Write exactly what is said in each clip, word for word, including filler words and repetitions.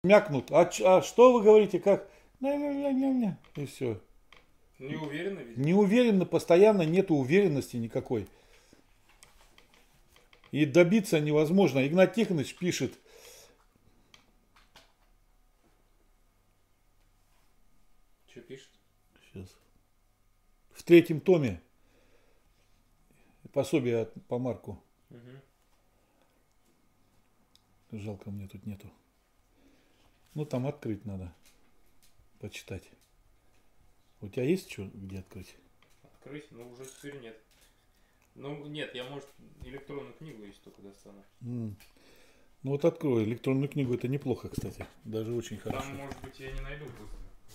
мякнут. А, а что вы говорите, как? Ня-ня-ня-ня-ня. И все. Не уверенно, видимо. Не уверенно, постоянно нету уверенности никакой. И добиться невозможно. Игнат Тихонович пишет. Что пишет? Сейчас. В третьем томе. Пособие по Марку. Угу. Жалко, мне тут нету. Ну, там открыть надо. Почитать. У тебя есть что, где открыть? Открыть? Ну, уже теперь нет. Ну, нет, я, может, электронную книгу, если только достану. Mm. Ну, вот открой. Электронную книгу, это неплохо, кстати. Даже очень хорошо. Там, может быть, я не найду быстро.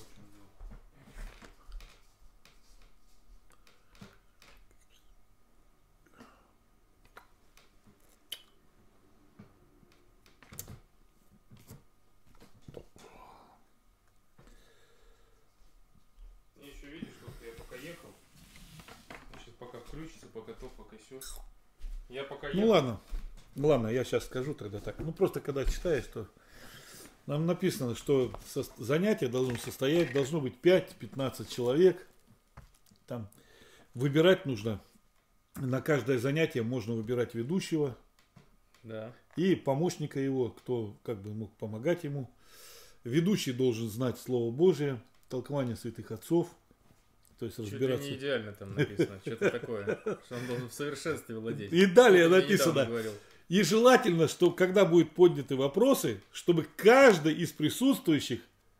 Еще видишь, вот я пока ехал. Сейчас пока включится, пока то, пока сё. Я пока ехал. Ну ладно. Ладно, я сейчас скажу тогда так. Ну просто когда читаешь, то нам написано, что занятие должно состоять, должно быть пять-пятнадцать человек. Там выбирать нужно. На каждое занятие можно выбирать ведущего. Да. И помощника его, кто как бы мог помогать ему. Ведущий должен знать Слово Божие, толкование святых отцов. То есть разбираться. Что-то не идеально там написано, что-то такое, что он должен в совершенстве владеть. И далее написано. И желательно, что когда будут подняты вопросы, чтобы каждый из присутствующих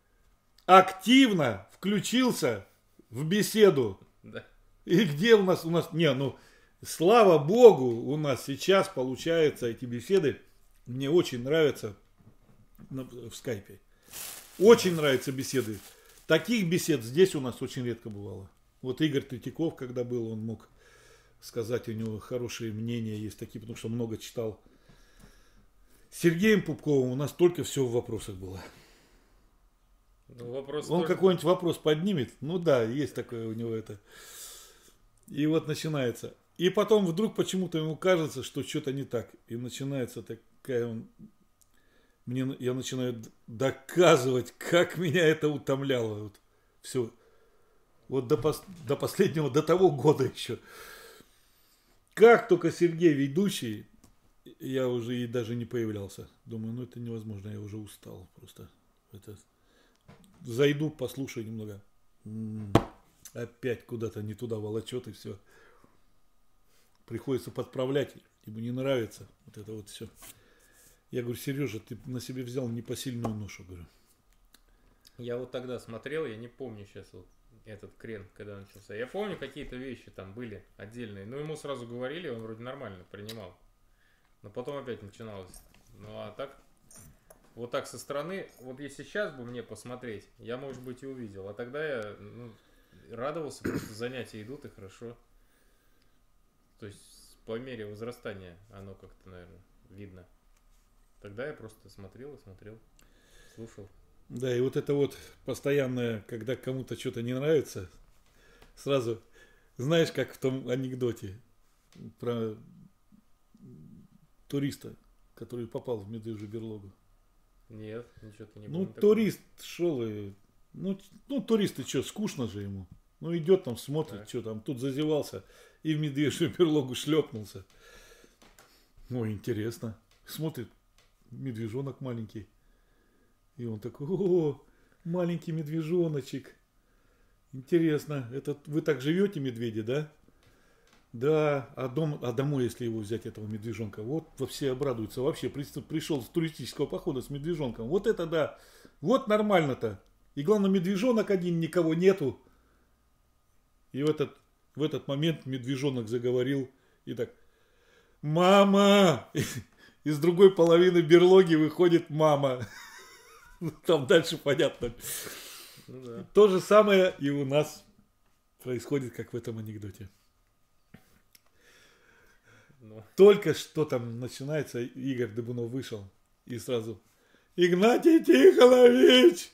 активно включился в беседу. Да. И где у нас, у нас, не, ну, слава Богу, у нас сейчас получаются эти беседы. Мне очень нравятся в скайпе. Очень нравятся беседы. Таких бесед здесь у нас очень редко бывало. Вот Игорь Третьяков, когда был, он мог сказать, у него хорошие мнения есть такие, потому что много читал. С Сергеем Пупковым у нас только все в вопросах было. Ну, вопрос он тоже... какой-нибудь вопрос поднимет, ну да, есть такое у него это. И вот начинается. И потом вдруг почему-то ему кажется, что что-то не так. И начинается такая... Он... Мне, я начинаю доказывать, как меня это утомляло. Вот, все. Вот до, пос, до последнего, до того года еще. Как только Сергей ведущий, я уже и даже не появлялся. Думаю, ну это невозможно, я уже устал просто. Это... Зайду, послушаю немного. М-м, опять куда-то не туда волочет и все. Приходится подправлять, ему не нравится вот это вот все. Я говорю, Сережа, ты на себе взял непосильную ношу, говорю. Я вот тогда смотрел, я не помню сейчас вот этот крен, когда начался. Я помню, какие-то вещи там были отдельные. Но ему сразу говорили, он вроде нормально принимал. Но потом опять начиналось. Ну а так, вот так со стороны, вот если сейчас бы мне посмотреть, я, может быть, и увидел. А тогда я ну, радовался, просто занятия идут и хорошо. То есть по мере возрастания оно как-то, наверное, видно. Тогда я просто смотрел и смотрел, слушал. Да, и вот это вот постоянное, когда кому-то что-то не нравится, сразу, знаешь, как в том анекдоте про туриста, который попал в медвежью берлогу. Нет, ничего-то не было. Ну, турист шел и... Ну, ну, туристы что, скучно же ему. Ну, идет там, смотрит, так. Что там, тут зазевался и в медвежью берлогу шлепнулся. Ну, интересно. Смотрит, медвежонок маленький. И он такой, о, маленький медвежоночек. Интересно, это вы так живете, медведи, да? Да, а, дом, а домой, если его взять, этого медвежонка, вот все обрадуются. Вообще пришел с туристического похода с медвежонком. Вот это да, вот нормально-то. И главное, медвежонок один, никого нету. И в этот, в этот момент медвежонок заговорил и так, мама! Из другой половины берлоги выходит мама. Там дальше понятно. Ну, да. То же самое и у нас происходит, как в этом анекдоте. Ну. Только что там начинается, Игорь Дыбунов вышел и сразу Игнатий Тихонович!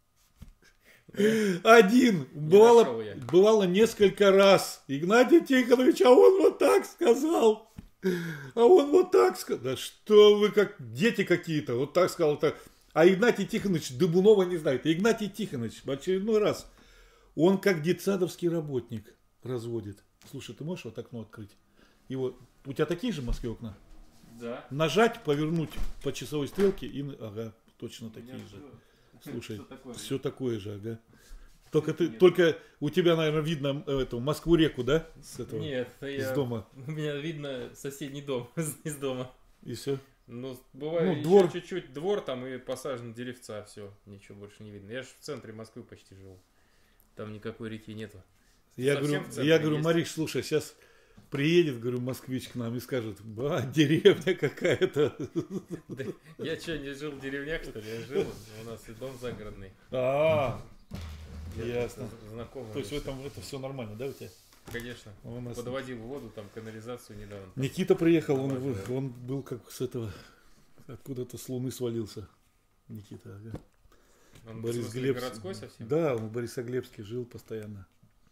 Один. Бывало, бывало несколько раз. Игнатий Тихонович, а он вот так сказал. А он вот так сказал. Да что вы как дети какие-то. Вот так сказал. Так. А Игнатий Тихонович Дыбунова не знает. Игнатий Тихонович в очередной раз, он как детсадовский работник разводит. Слушай, ты можешь вот окно открыть? Его, у тебя такие же в Москве окна? Да. Нажать, повернуть по часовой стрелке и... Ага, точно такие же. Все. Слушай, Все такое же. все такое же, ага. Только, ты, Нет. только у тебя, наверное, видно эту Москву-реку, да? С этого, Нет, из я... дома. у меня видно соседний дом из дома. И все. Ну, бывает Ну, еще двор. чуть-чуть двор там и посажены деревца, все, ничего больше не видно. Я же в центре Москвы почти живу. Там никакой реки нету. Я Совсем говорю, в центре я говорю, есть. Мариш, слушай, сейчас приедет, говорю, москвич к нам и скажет, ба, деревня какая-то. Да, я что, не жил в деревнях, что ли? Я жил, у нас и дом загородный. А, Я ясно. просто знакомый. то есть в этом это все нормально, да, у тебя? Конечно. У нас- Подводил воду, там канализацию недавно. Никита приехал, он, Нормально, вы- он был как с этого, откуда-то с Луны свалился. Никита, ага. Он, в Борис смысле, Глебс. городской совсем? Да, он в Борисоглебске жил постоянно.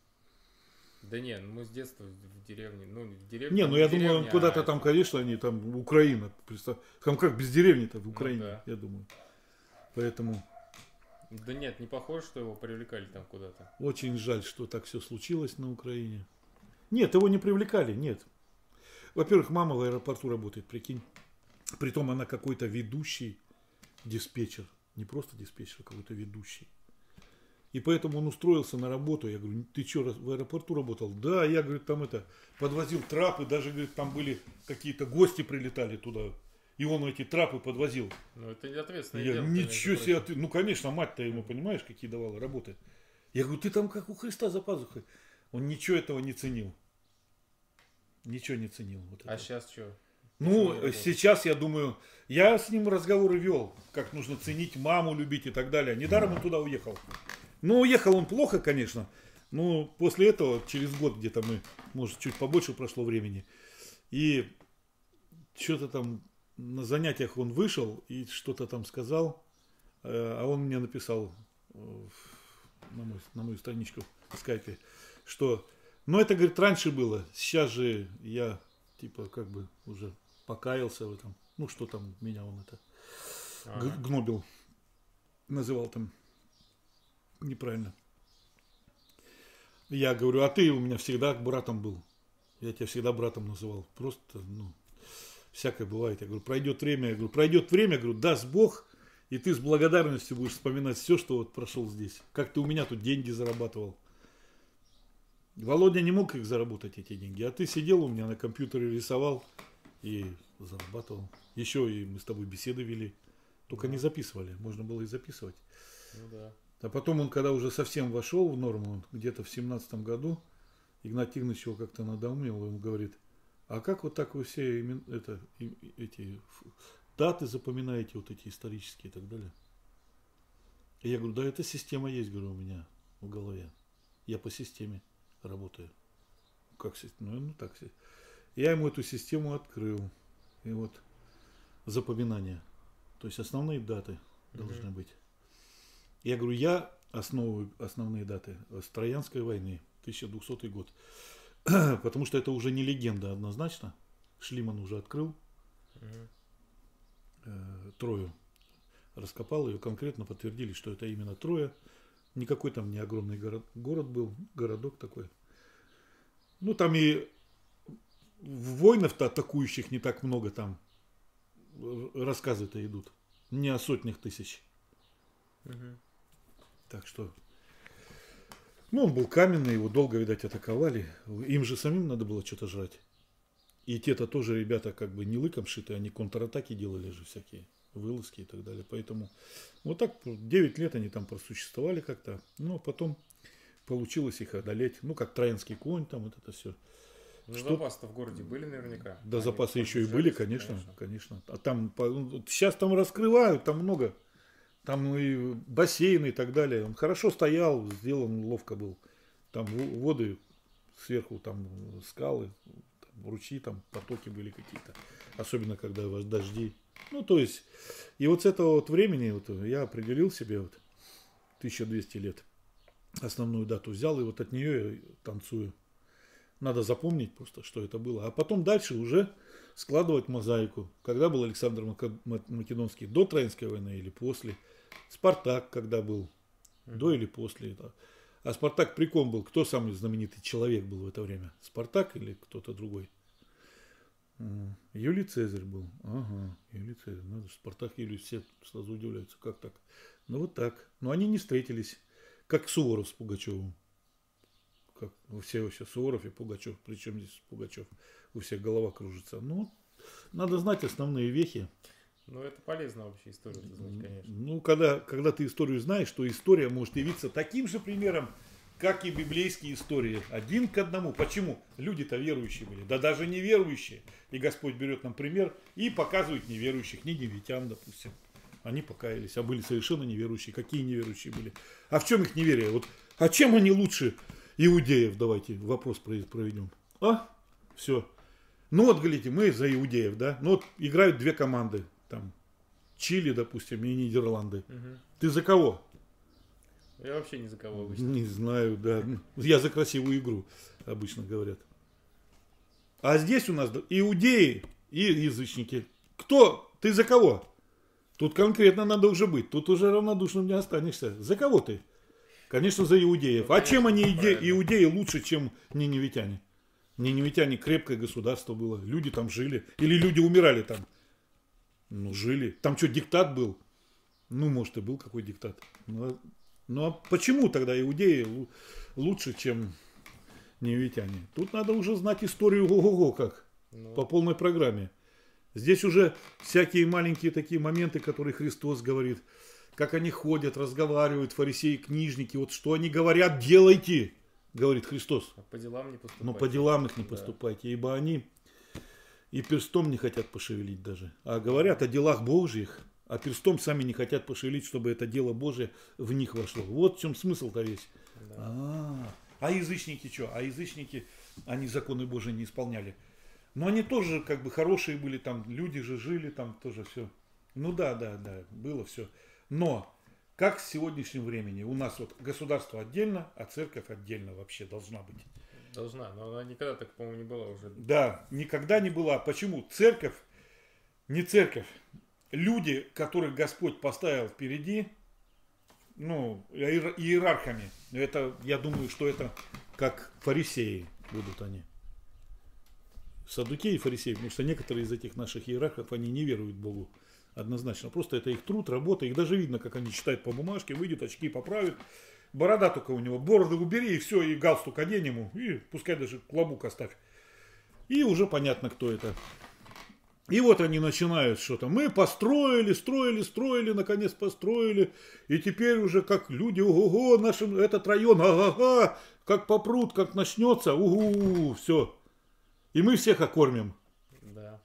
Да не, ну мы с детства в деревне. Ну, в деревне. Не, ну не я деревня, думаю, куда-то а там, это- конечно, они там, Украина, представь. Там как без деревни-то в Ну Украине, да. я думаю. Поэтому Да нет, не похоже, что его привлекали там куда-то. очень жаль, что так все случилось на Украине. Нет, его не привлекали, нет. Во-первых, мама в аэропорту работает, прикинь. Притом она какой-то ведущий диспетчер. Не просто диспетчер, а какой-то ведущий. И поэтому он устроился на работу. Я говорю, ты что, в аэропорту работал? Да, я, говорит, там это, подвозил трапы, даже, говорит, там были какие-то гости прилетали туда. И он эти трапы подвозил. Ну это не ответственное Я, дело. ничего себе, ты- ну конечно, мать-то ему, понимаешь, какие давала работы. Я говорю, ты там как у Христа за пазухой. Он ничего этого не ценил. Ничего не ценил. Вот А этого. сейчас что? Ну, Почему не сейчас я думаю, я с ним разговоры вел, как нужно ценить маму, любить и так далее. Недаром он туда уехал. Ну, уехал он плохо, конечно. Но после этого, через год где-то мы, может, чуть побольше прошло времени. И что-то там на занятиях он вышел и что-то там сказал. э, А он мне написал э, в- на, мой- на мою страничку в скайпе, что, ну, это, говорит, раньше было. Сейчас же я, типа, как бы уже покаялся в этом. Ну, что там меня он это Ага. г- гнобил. Называл там неправильно. Я говорю, а ты у меня всегда братом был. Я тебя всегда братом называл. Просто, ну, всякое бывает. Я говорю, пройдет время. Я говорю, пройдет время, говорю, даст Бог, и ты с благодарностью будешь вспоминать все, что вот прошел здесь. Как ты у меня тут деньги зарабатывал. Володя не мог их заработать, эти деньги. А ты сидел у меня на компьютере, рисовал и зарабатывал. Еще и мы с тобой беседы вели. Только не записывали. Можно было и записывать. Ну да. А потом он, когда уже совсем вошел в норму, он где-то в семнадцатом году, Игнат Тихонович его как-то надоумил, он говорит, а как вот так вы все имен- это, и- и- эти ф- даты запоминаете, вот эти исторические и так далее? И я говорю, да эта система есть, говорю, у меня в голове. Я по системе работаю. Как система? Ну, ну так. си- Я ему эту систему открыл. И вот запоминание. То есть основные даты должны быть. Я говорю, я основываю основные даты с Троянской войны, тысяча двухсотый год. Потому что это уже не легенда однозначно. Шлиман уже открыл Мгм. э, Трою. Раскопал ее, конкретно подтвердили, что это именно Троя. Никакой там не огромный город, город был, городок такой. Ну там и воинов-то атакующих не так много там. э, Рассказы-то идут. Не о сотнях тысяч. Мгм. Так что, ну, он был каменный, его долго, видать, атаковали. Им же самим надо было что-то жрать. И те-то тоже ребята как бы не лыком шиты, они контратаки делали же всякие, вылазки и так далее. Поэтому вот так девять лет они там просуществовали как-то. Но потом получилось их одолеть. Ну, как Троянский конь, там вот это все. Ну, Что- запасы-то в городе были наверняка. Да, Они запасы еще и поддержались, были, конечно, конечно. А там, по- ну, сейчас там раскрывают, там много. Там и бассейны и так далее. Он хорошо стоял, сделан ловко был. Там в- воды сверху, там скалы, там ручьи, там потоки были какие-то. Особенно, когда у вас дожди. Ну, то есть, и вот с этого вот времени вот я определил себе вот тысяча двести лет. Основную дату взял, и вот от нее я танцую. Надо запомнить просто, что это было. А потом дальше уже складывать мозаику. Когда был Александр Македонский? До Троянской войны или после? Спартак когда был? Mm-hmm. До или после этого? А Спартак при ком был? Кто самый знаменитый человек был в это время? Спартак или кто-то другой? Юлий Цезарь был. Ага, Юлий Цезарь. Надо, Спартак, Юлий, все сразу удивляются. Как так? Ну вот так. Но они не встретились. Как Суворов с Пугачевым. Как у всех вообще Суворов и Пугачев. Причем здесь Пугачев? У всех голова кружится. Ну, надо знать основные вехи. Ну, это полезно вообще историю знать, конечно. Ну, когда, когда ты историю знаешь, то история может явиться таким же примером, как и библейские истории. Один к одному. Почему? Люди-то верующие были. Да даже неверующие. И Господь берет нам пример и показывает неверующих. Ниневитян, допустим. Они покаялись, а были совершенно неверующие. Какие неверующие были? А в чем их неверие? Вот, а чем они лучше иудеев? Давайте вопрос проведем. А? Все. Ну вот, говорите, мы за иудеев, да? Ну вот играют две команды. Там Чили, допустим, и Нидерланды. Угу. Ты за кого? Я вообще ни за кого обычно. Не знаю, да. Я за красивую игру, обычно говорят. А здесь у нас иудеи и язычники. Кто? Ты за кого? Тут конкретно надо уже быть. Тут уже равнодушным не останешься. За кого ты? Конечно, за иудеев. Ну, а чем они, иде... иудеи, лучше, чем ниневитяне? Ниневитяне крепкое государство было. Люди там жили. Или люди умирали там. Ну, жили. Там что, диктат был? Ну, может, и был какой диктат. Ну, ну, а почему тогда иудеи лучше, чем ниневитяне? Тут надо уже знать историю ого-го как. Ну. По полной программе. Здесь уже всякие маленькие такие моменты, которые Христос говорит. Как они ходят, разговаривают, фарисеи, книжники. Вот что они говорят, делайте, говорит Христос. А по делам не поступайте. Но по делам их не поступайте, да. Ибо они и перстом не хотят пошевелить даже. А говорят о делах Божьих, а перстом сами не хотят пошевелить, чтобы это дело Божие в них вошло. Вот в чем смысл-то весь. Да. А, а язычники что? А язычники, они законы Божии не исполняли. Но они тоже как бы хорошие были, там люди же жили, там тоже все. Ну да, да, да, было все. Но как в сегодняшнем времени у нас вот государство отдельно, а церковь отдельно вообще должна быть. Должна, но она никогда так, по-моему, не была уже. Да, никогда не была. Почему? Церковь, не церковь. Люди, которых Господь поставил впереди, ну, иерархами, это, я думаю, что это как фарисеи будут они. Саддукеи и фарисеи, потому что некоторые из этих наших иерархов, они не веруют Богу однозначно. Просто это их труд, работа. Их даже видно, как они читают по бумажке, выйдет, очки поправит. Борода только у него, бороду убери, и все, и галстук одень ему, и пускай даже клобук оставь. И уже понятно, кто это. И вот они начинают что-то. Мы построили, строили, строили, наконец построили. И теперь уже как люди, ого-го, наш этот район, ага-га, как попрут, как начнется, угу, все. И мы всех окормим. Да.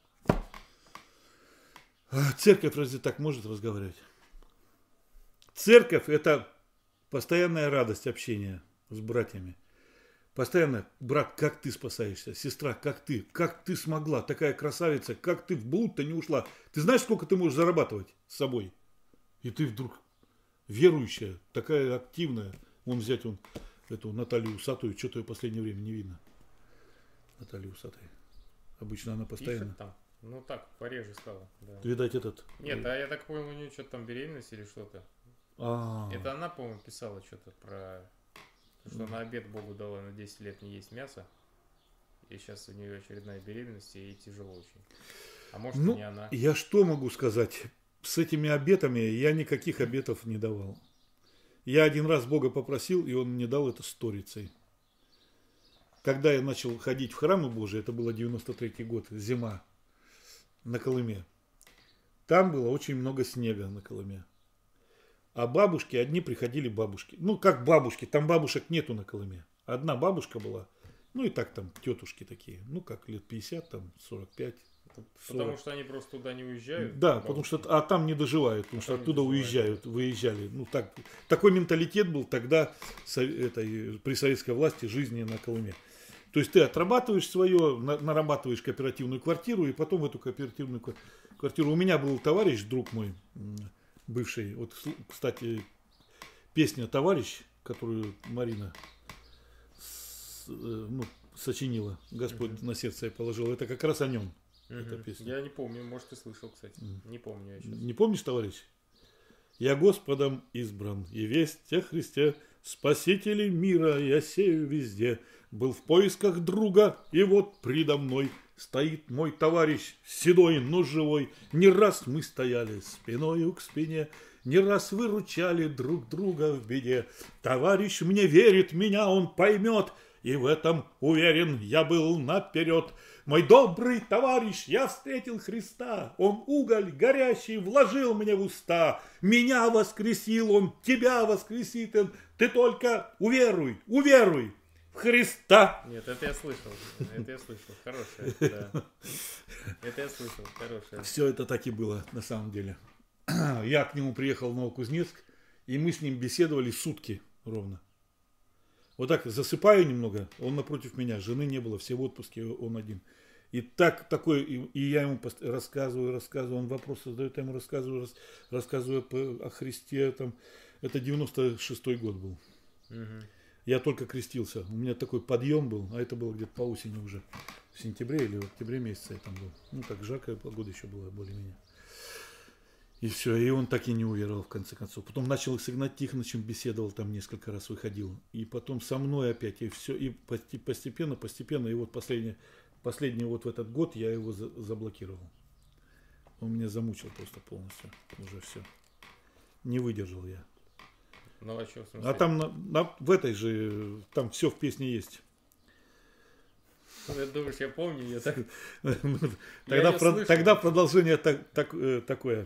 Церковь разве так может разговаривать? Церковь — это постоянная радость общения с братьями. Постоянно, брат, как ты спасаешься? Сестра, как ты? Как ты смогла? Такая красавица, как ты в блуд-то не ушла? Ты знаешь, сколько ты можешь зарабатывать с собой? И ты вдруг верующая, такая активная. Вон взять вон эту Наталью Усатую, что-то ее в последнее время не видно. Наталья Усатая. Обычно она постоянно. Пишет там. Ну так, пореже стало. Да. Видать этот. Нет, а я так понял, у нее что-то там беременность или что-то. А-а-а. Это она, по-моему, писала что-то про... Что она обет Богу дала на десять лет не есть мясо. И сейчас у нее очередная беременность, и ей тяжело очень. А может, ну, и не она. Я что могу сказать? С этими обетами я никаких обетов не давал. Я один раз Бога попросил, и Он мне дал это сторицей. Когда я начал ходить в храмы Божии, это было девяносто третий год, зима, на Колыме. Там было очень много снега на Колыме. А бабушки, одни приходили бабушки. Ну, как бабушки, там бабушек нету на Колыме. Одна бабушка была, ну и так там тетушки такие, ну как лет пятьдесят, там сорок пять. сорок. Потому что они просто туда не уезжают? Да, бабушки. Потому что, а там не доживают, потому а что оттуда уезжают, выезжали. Ну, так, такой менталитет был тогда этой, при советской власти жизни на Колыме. То есть ты отрабатываешь свое, нарабатываешь кооперативную квартиру, и потом в эту кооперативную квартиру. У меня был товарищ, друг мой, бывший, вот, кстати, песня «Товарищ», которую Марина ну, сочинила, Господь mm-hmm. на сердце я положил, это как раз о нем. Угу. Эта песня. Я не помню, может, ты слышал, кстати. Mm. Не помню я сейчас. Не помнишь, товарищ? Я Господом избран, и весть о Христе, Спасителе мира я сею везде. Был в поисках друга, и вот предо мной стоит мой товарищ, седой, но живой. Не раз мы стояли спиною к спине, не раз выручали друг друга в беде. Товарищ мне верит, меня он поймет, и в этом уверен я был наперед. Мой добрый товарищ, я встретил Христа, он уголь горящий вложил мне в уста. Меня воскресил он, тебя воскресит он, ты только уверуй, уверуй в Христа. Нет, это я слышал, это я слышал, хорошее, да. Это я слышал, хорошее. Все это так и было на самом деле. Я к нему приехал в Новокузнецк, и мы с ним беседовали сутки ровно. Вот так засыпаю немного, он напротив меня, жены не было, все в отпуске, он один. И так такой, и, и я ему рассказываю, рассказываю, он вопросы задает, я ему рассказываю, рас, рассказываю о Христе. Там, это девяносто шестой год был. Угу. Я только крестился. У меня такой подъем был, а это было где-то по осени уже. В сентябре или в октябре месяце я там был. Ну так жаркая погода еще была более-менее. И все, и он так и не уверовал в конце концов. Потом начал с Игнатием Тихоновичем беседовал, там несколько раз выходил. И потом со мной опять, и все, и постепенно, постепенно, и вот последний, последний вот в этот год я его за, заблокировал. Он меня замучил просто полностью, уже все. Не выдержал я. Ну, а, что, в смысле? А там на, на, в этой же, там все в песне есть. Ты думаешь, я помню ее так? Тогда, про, тогда продолжение так, так, э, такое.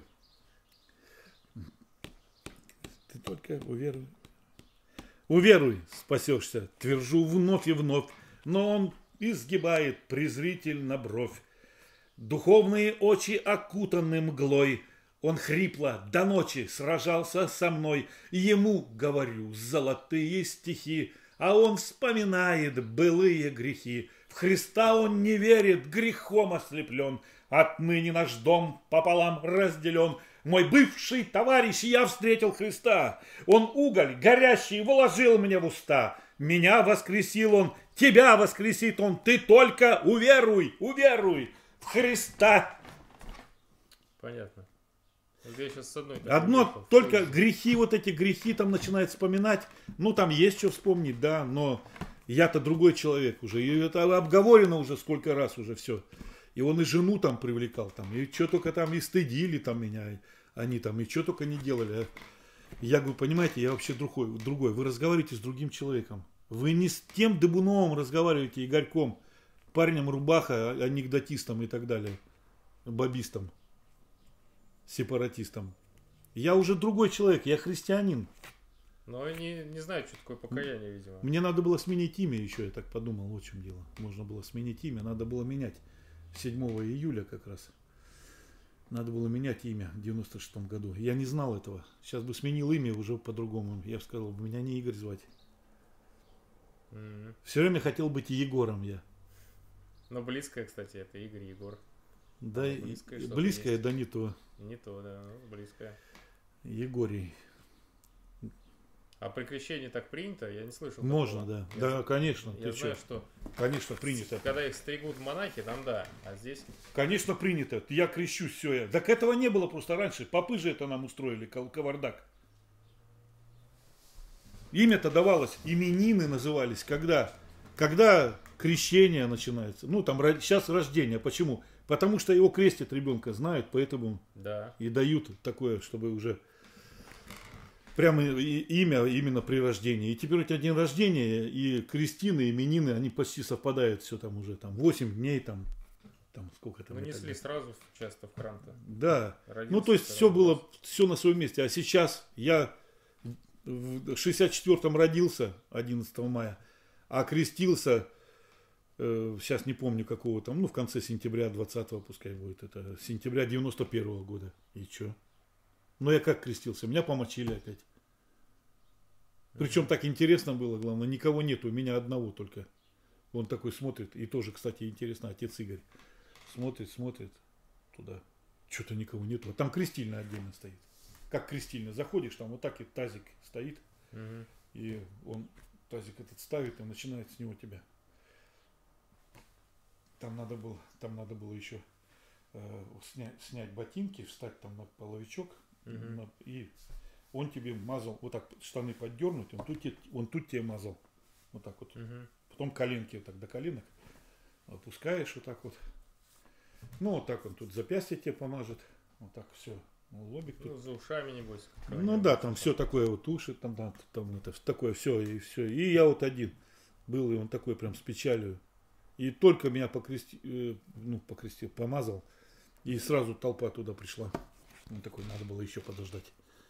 Ты только уверуй. Уверуй, спасешься, твержу вновь и вновь. Но он изгибает презрительно бровь. Духовные очи окутаны мглой. Он хрипло до ночи сражался со мной. Ему, говорю, золотые стихи, а он вспоминает былые грехи. В Христа он не верит, грехом ослеплен. Отныне наш дом пополам разделен. Мой бывший товарищ, я встретил Христа. Он уголь горящий вложил мне в уста. Меня воскресил он, тебя воскресит он. Ты только уверуй, уверуй в Христа. Понятно. Я сейчас с одной Одно уехал, только вспомнил. грехи, вот эти грехи там начинает вспоминать. Ну там есть что вспомнить, да, но я-то другой человек уже. И это обговорено уже сколько раз уже все. И он и жену там привлекал, там, и что только там и стыдили там меня, они там, и что только не делали. Я говорю, понимаете, я вообще другой, другой. Вы разговариваете с другим человеком. Вы не с тем Дыбуновым разговариваете, Игорьком, парнем рубаха, анекдотистом и так далее, бабистом, сепаратистом. Я уже другой человек, я христианин. Но они не знают, что такое покаяние, видимо. Мне надо было сменить имя еще, я так подумал, вот в чем дело. Можно было сменить имя, надо было менять. седьмого июля как раз. Надо было менять имя в девяносто шестом году. Я не знал этого. Сейчас бы сменил имя уже по-другому. Я бы сказал, меня не Игорь звать. Mm-hmm. Все время хотел быть Егором я. Но близкое, кстати, это Игорь, Егор. Да, близкое, и, близкое, да не то. Не то, да, ну, близкое. Егорий. А при крещении так принято? Я не слышал. Можно, такого. да. Я Да, знаю, конечно. Я Ты знаю, чё? что Конечно, принято. когда их стригут монахи, там да, а здесь... Конечно, принято. Я крещусь, все. Я. Так этого не было просто раньше. Попы же это нам устроили, кавардак. Имя-то давалось, именины назывались, когда? Когда крещение начинается. Ну, там сейчас рождение. Почему? Потому что его крестят ребенка, знают, поэтому Да. и дают такое, чтобы уже прямо имя именно при рождении. И теперь у тебя день рождения, и крестины, именины, они почти совпадают, все там уже, там восемь дней, там, там сколько там. Ну, несли сразу часто в храм-то. Да. Родился, ну, то есть все было, все на своем месте. А сейчас я в шестьдесят четвёртом родился, одиннадцатого мая, а крестился, э, сейчас не помню какого там, ну, в конце сентября двадцатого, пускай будет, это сентября девяносто первого года. И что? Ну, я как крестился? Меня помочили опять. Причем так интересно было, главное, никого нет, у меня одного только. Он такой смотрит, и тоже, кстати, интересно, отец Игорь. Смотрит, смотрит туда. Что-то никого нету. А там крестильная отдельно стоит. Как крестильная. Заходишь, там вот так и тазик стоит. Угу. И он тазик этот ставит и начинает с него тебя. Там надо было, там надо было еще э, снять, снять ботинки, встать там на половичок, Мгм. на- и он тебе мазал, вот так штаны поддернуть, он тут, те- он тут тебе мазал. Вот так вот. Мгм. Потом коленки вот так до коленок опускаешь вот так вот. Ну, вот так он тут запястье тебе помажет. Вот так все. Ну, лобик тут. Ну, за ушами, небось. как Ну они да, обычно там все такое вот уши, там, там, там это такое все и все. И я вот один был, и он такой прям с печалью. И только меня покрести, э, ну, покрестил, помазал, и сразу толпа туда пришла. Он такой, надо было еще подождать.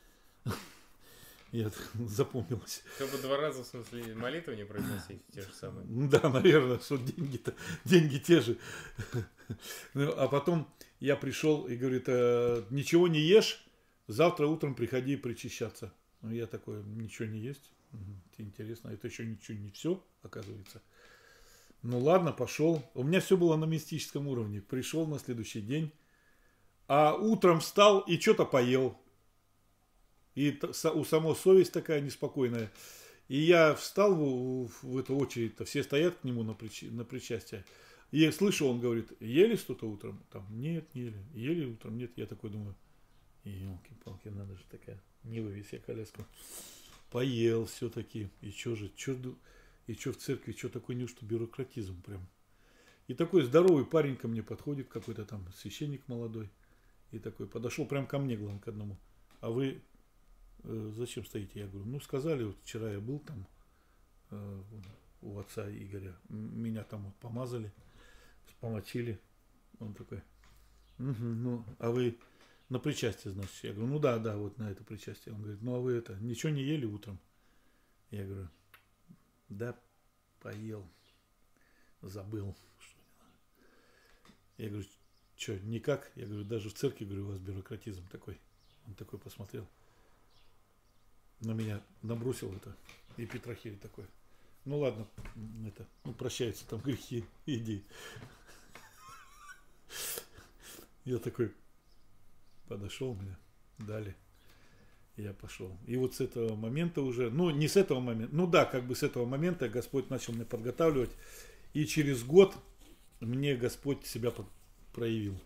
Я запомнилось. Чтобы два раза, в смысле, молитвы не произносить, те же самые. Да, наверное, что деньги-то, деньги те же. Ну, а потом я пришел и говорит, «Э, ничего не ешь, завтра утром приходи причащаться. Ну, я такой, ничего не есть. Мгм, интересно, это еще ничего не все, оказывается. Ну ладно, пошел. У меня все было на мистическом уровне. Пришел на следующий день, а утром встал и что-то поел. И т- са- у самой совесть такая неспокойная. И я встал в, в- в эту очередь, все стоят к нему на, причи- на причастие. И я слышу, он говорит, ели что-то утром? Там, нет, не ели. Ели утром? Нет. Я такой думаю, елки-палки, надо же такая, не вывези я коляску. Поел все-таки. И что же, чё, ду- и что в церкви, что такой неужто бюрократизм прям. И такой здоровый парень ко мне подходит, какой-то там священник молодой. И такой подошел прям ко мне, главное, к одному. А вы э, зачем стоите? Я говорю, ну сказали, вот вчера я был там э, у отца Игоря, м- меня там вот помазали, помочили. Он такой, «Мгм, ну, а вы на причастие, значит? Я говорю, ну да, да, вот на это причастие. Он говорит, ну а вы это, ничего не ели утром? Я говорю, да, поел, забыл. Я говорю, что, никак? Я говорю, даже в церкви, говорю, у вас бюрократизм такой. Он такой посмотрел на меня, набросил это. И Петрохиль такой. Ну ладно, м, это, ну прощаются там грехи, иди. Я такой подошел, меня дали. Я пошел. И вот с этого момента уже, ну не с этого момента, ну да, как бы с этого момента Господь начал меня подготавливать. И через год мне Господь себя по- проявил.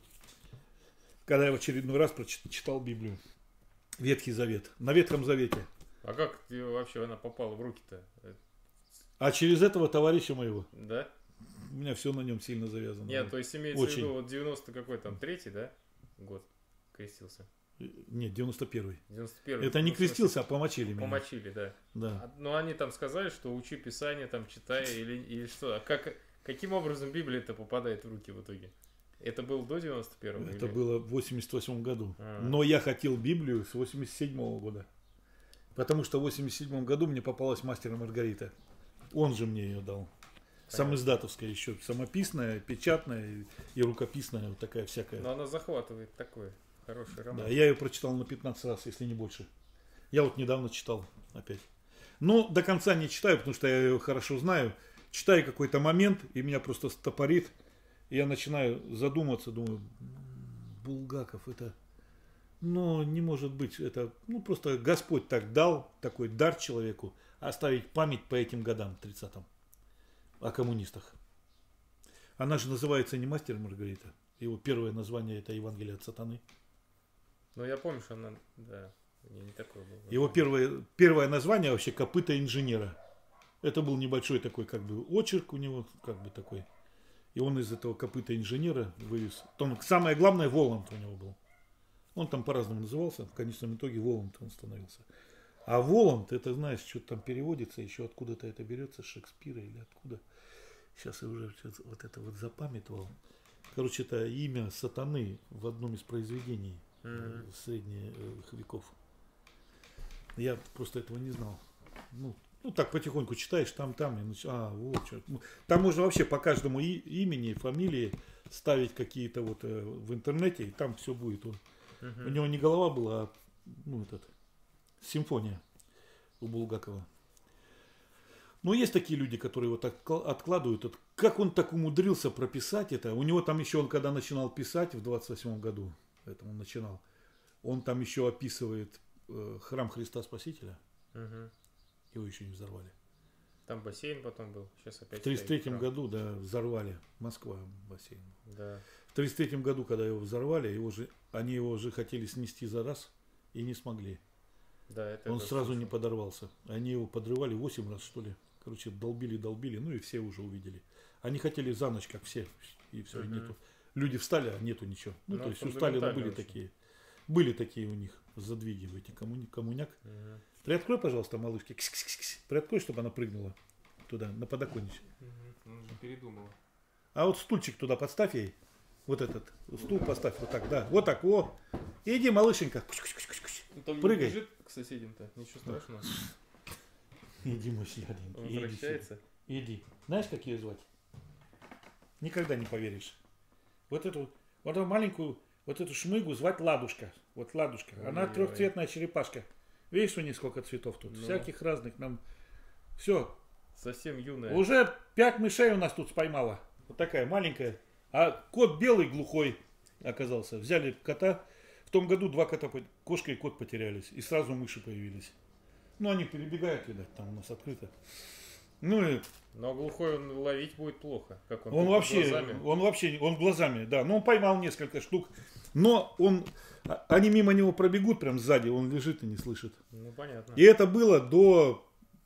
Когда я в очередной раз прочитал Библию. Ветхий Завет. На Ветхом Завете. А как тебе вообще она попала в руки-то? Э, А через этого товарища моего. Да? У меня все на нем сильно завязано. Нет, то есть имеется Очень. в виду вот девяносто какой там, третий, да? Год крестился. Нет, девяносто первый. девяносто первый. Это не крестился, а помочили меня. Помочили, да. Да. А, ну, они там сказали, что учи Писание, там, читай, или, или что. А как, каким образом Библия-то попадает в руки в итоге? Это было до девяносто первого? Это или... было в восемьдесят восьмом году. А. Но я хотел Библию с восемьдесят седьмого года. Потому что в восемьдесят седьмом году мне попалась «Мастер и Маргарита». Он же мне ее дал. Самоиздатовская еще, самописная, печатная и, и рукописная, вот такая всякая. Но она захватывает такой хороший роман. Да, я ее прочитал на пятнадцать раз, если не больше. Я вот недавно читал опять. Но до конца не читаю, потому что я ее хорошо знаю. Читаю какой-то момент, и меня просто стопорит. И я начинаю задуматься, думаю, «М, Булгаков, это, ну, не может быть, это, ну, просто Господь так дал, такой дар человеку, оставить память по этим годам, тридцатым, о коммунистах. Она же называется не «Мастер и Маргарита». Его первое название это «Евангелие от сатаны». Ну, я помню, что она, да, не, не такое было. Его первое, первое название вообще «Копыта инженера». Это был небольшой такой как бы очерк у него, как бы такой. И он из этого «Копыта инженера» вывез. Там, самое главное, Воланд у него был. Он там по-разному назывался, в конечном итоге Воланд он становился. А Воланд, это, знаешь, что-то там переводится, еще откуда-то это берется, с Шекспира или откуда. Сейчас я уже вот это вот запамятовал. Короче, это имя сатаны в одном из произведений Мгм. средних веков. Я просто этого не знал. Ну, ну так потихоньку читаешь, там, там, и нач... а, вот что. Там можно вообще по каждому и- имени, фамилии ставить какие-то вот э, в интернете, и там все будет. Он, Мгм. у него не голова была, а ну, этот, симфония у Булгакова. Но есть такие люди, которые вот так откладывают. Вот как он так умудрился прописать это? У него там еще, он когда начинал писать в двадцать восьмом году, это он начинал, он там еще описывает э, храм Христа Спасителя. Мгм. Его еще не взорвали. Там бассейн потом был, сейчас опять. В тридцать третьем году, да, взорвали. Москва бассейн. Да. В тридцать третьем году, когда его взорвали, его же, они его уже хотели снести за раз и не смогли. Да, это Он это сразу слышал. не подорвался. Они его подрывали восемь раз, что ли. Короче, долбили, долбили, ну и все уже увидели. Они хотели за ночь, как все, и все, Мгм. нету. Люди встали, а нету ничего. Ну, Ну, то есть у Сталина фундаментально были очень. такие. Были такие у них задвиги в эти коммуни- коммуняк. Мгм. Приоткрой, пожалуйста, малышке. Кс-кс-кс. Приоткрой, чтобы она прыгнула туда, на подоконнике. Мгм. Он же передумала. А вот стульчик туда подставь ей. Вот этот стул поставь вот так, да. Вот так, о. Иди, малышенька. Кусь-кусь-кусь-кусь. Он там Прыгай. не бежит к соседям-то, ничего страшного. Иди, мой сладенький. Он Иди, сюда. возвращается. Иди. Знаешь, как ее звать? Никогда не поверишь. Вот эту, вот эту маленькую, вот эту шмыгу звать Ладушка. Вот Ладушка. Она Ой-ой-ой. трехцветная черепашка. Видишь, у нее сколько цветов тут? Ну. Всяких разных нам. Все. Совсем юная. Уже пять мышей у нас тут споймала. Вот такая маленькая. А кот белый глухой оказался. Взяли кота. В том году два кота, по- кошка и кот потерялись. И сразу мыши появились. Ну, они перебегают, видать, там у нас открыто. Ну и Но глухой он ловить будет плохо. Как он, он только вообще, глазами. он вообще, он глазами, да. Но он поймал несколько штук. Но он, а- они мимо него пробегут прям сзади, он лежит и не слышит. Ну понятно. И это было до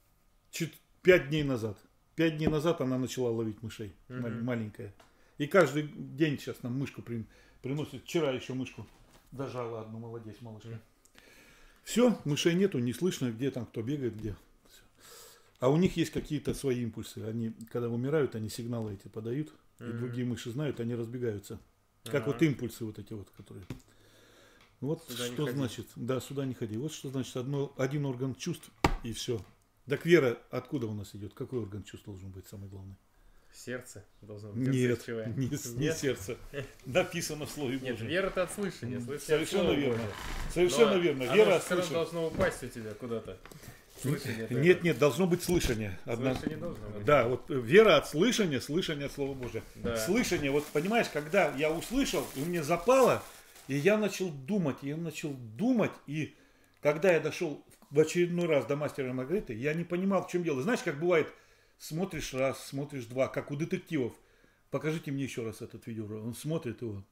пять дней назад. Пять дней назад она начала ловить мышей, Мгм. ма- маленькая. И каждый день сейчас нам мышку при- приносит. Вчера еще мышку дожала одну, молодец, малышка. Мгм. Все, мышей нету, не слышно, где там кто бегает, где. Всё. А у них есть какие-то свои импульсы. Они, когда умирают, они сигналы эти подают. И Мгм. другие мыши знают, они разбегаются. Как Ага. вот импульсы вот эти вот, которые. Вот Сюда не что ходи. значит. Да, сюда не ходи. Вот что значит одно, один орган чувств и все. Так вера откуда у нас идет? Какой орган чувств должен быть самый главный? Сердце должно быть Нет, отзывчивое. не, не Нет? сердце. Написано в Слове Нет, Божьем. вера-то от слышания. слышание от Совершенно Слова верно. Божьего. Совершенно Но верно. оно Вера же от всё равно слышания. должно упасть у тебя куда-то. Слышание это- Нет, нет, должно быть слышание. Одна- Слышание должно быть. Да, вот э, вера от слышания, слышание от Слова Божия. Да. Слышание, вот понимаешь, когда я услышал, и мне запало, и я начал думать, и я начал думать, и когда я дошел в очередной раз до мастера и Маргариты, я не понимал, в чем дело. Знаешь, как бывает, смотришь раз, смотришь два, как у детективов. Покажите мне еще раз этот видео. Он смотрит его.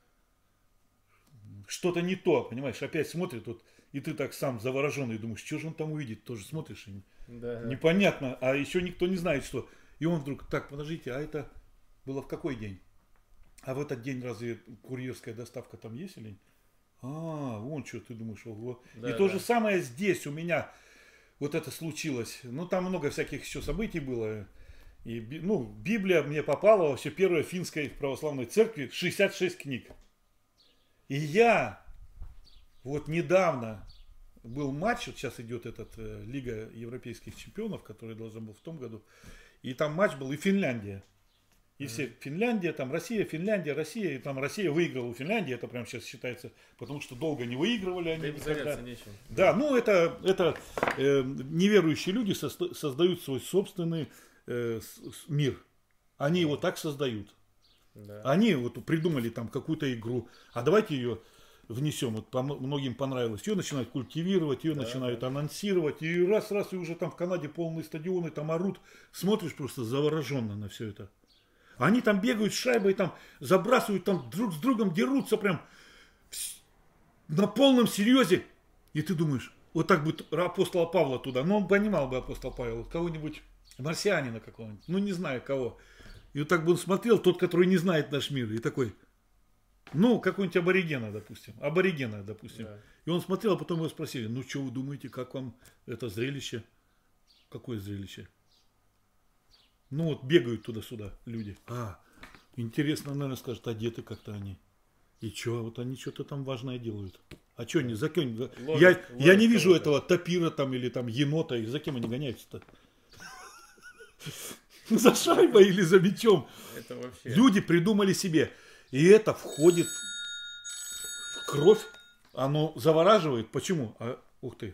Что-то не то, понимаешь, опять смотрит, вот, и ты так сам завороженный думаешь, что же он там увидит, тоже смотришь, и Да. непонятно, а еще никто не знает, что. И он вдруг, так, подождите, а это было в какой день? А в этот день разве курьерская доставка там есть или нет? А, вон что ты думаешь, ого. Да, И то да. же самое здесь у меня вот это случилось. Ну, там много всяких еще событий было. И, Би- ну, Библия мне попала, вообще первая финской православной церкви, шестьдесят шесть книг. И я вот недавно был матч, вот сейчас идет этот э, Лига Европейских Чемпионов, который должен был в том году, и там матч был и Финляндия. И все, Финляндия, там Россия, Финляндия, Россия, и там Россия выиграла у Финляндии, это прям сейчас считается, потому что долго не выигрывали они Да им никогда. заняться нечем. Да, ну это, это э, неверующие люди состо- создают свой собственный э, с- с- мир. Они его так создают. Да. Они вот придумали там какую-то игру, а давайте ее внесем, вот по м- многим понравилось, ее начинают культивировать, ее Да, начинают да. анонсировать, и раз-раз, и уже там в Канаде полные стадионы, там орут, смотришь просто завороженно на все это. Они там бегают с шайбой, там забрасывают, там друг с другом дерутся прям вс- на полном серьезе. И ты думаешь, вот так бы т- апостола Павла туда, ну он понимал бы апостол Павел, кого-нибудь, марсианина какого-нибудь, ну не знаю кого. И вот так бы он смотрел, тот, который не знает наш мир, и такой, ну, какой-нибудь аборигена, допустим, аборигена, допустим. Да. И он смотрел, а потом его спросили, ну, что вы думаете, как вам это зрелище? Какое зрелище? Ну, вот бегают туда-сюда люди. А, интересно, наверное, скажут, одеты как-то они. И что, вот они что-то там важное делают. А что они, за кем? Ловят- я, ловят я не вижу кого-то. этого тапира там или там енота, и за кем они гоняются-то? За шайбой или за мячом? Это вообще. Люди придумали себе. И это входит в кровь. Оно завораживает. Почему? А, ух ты.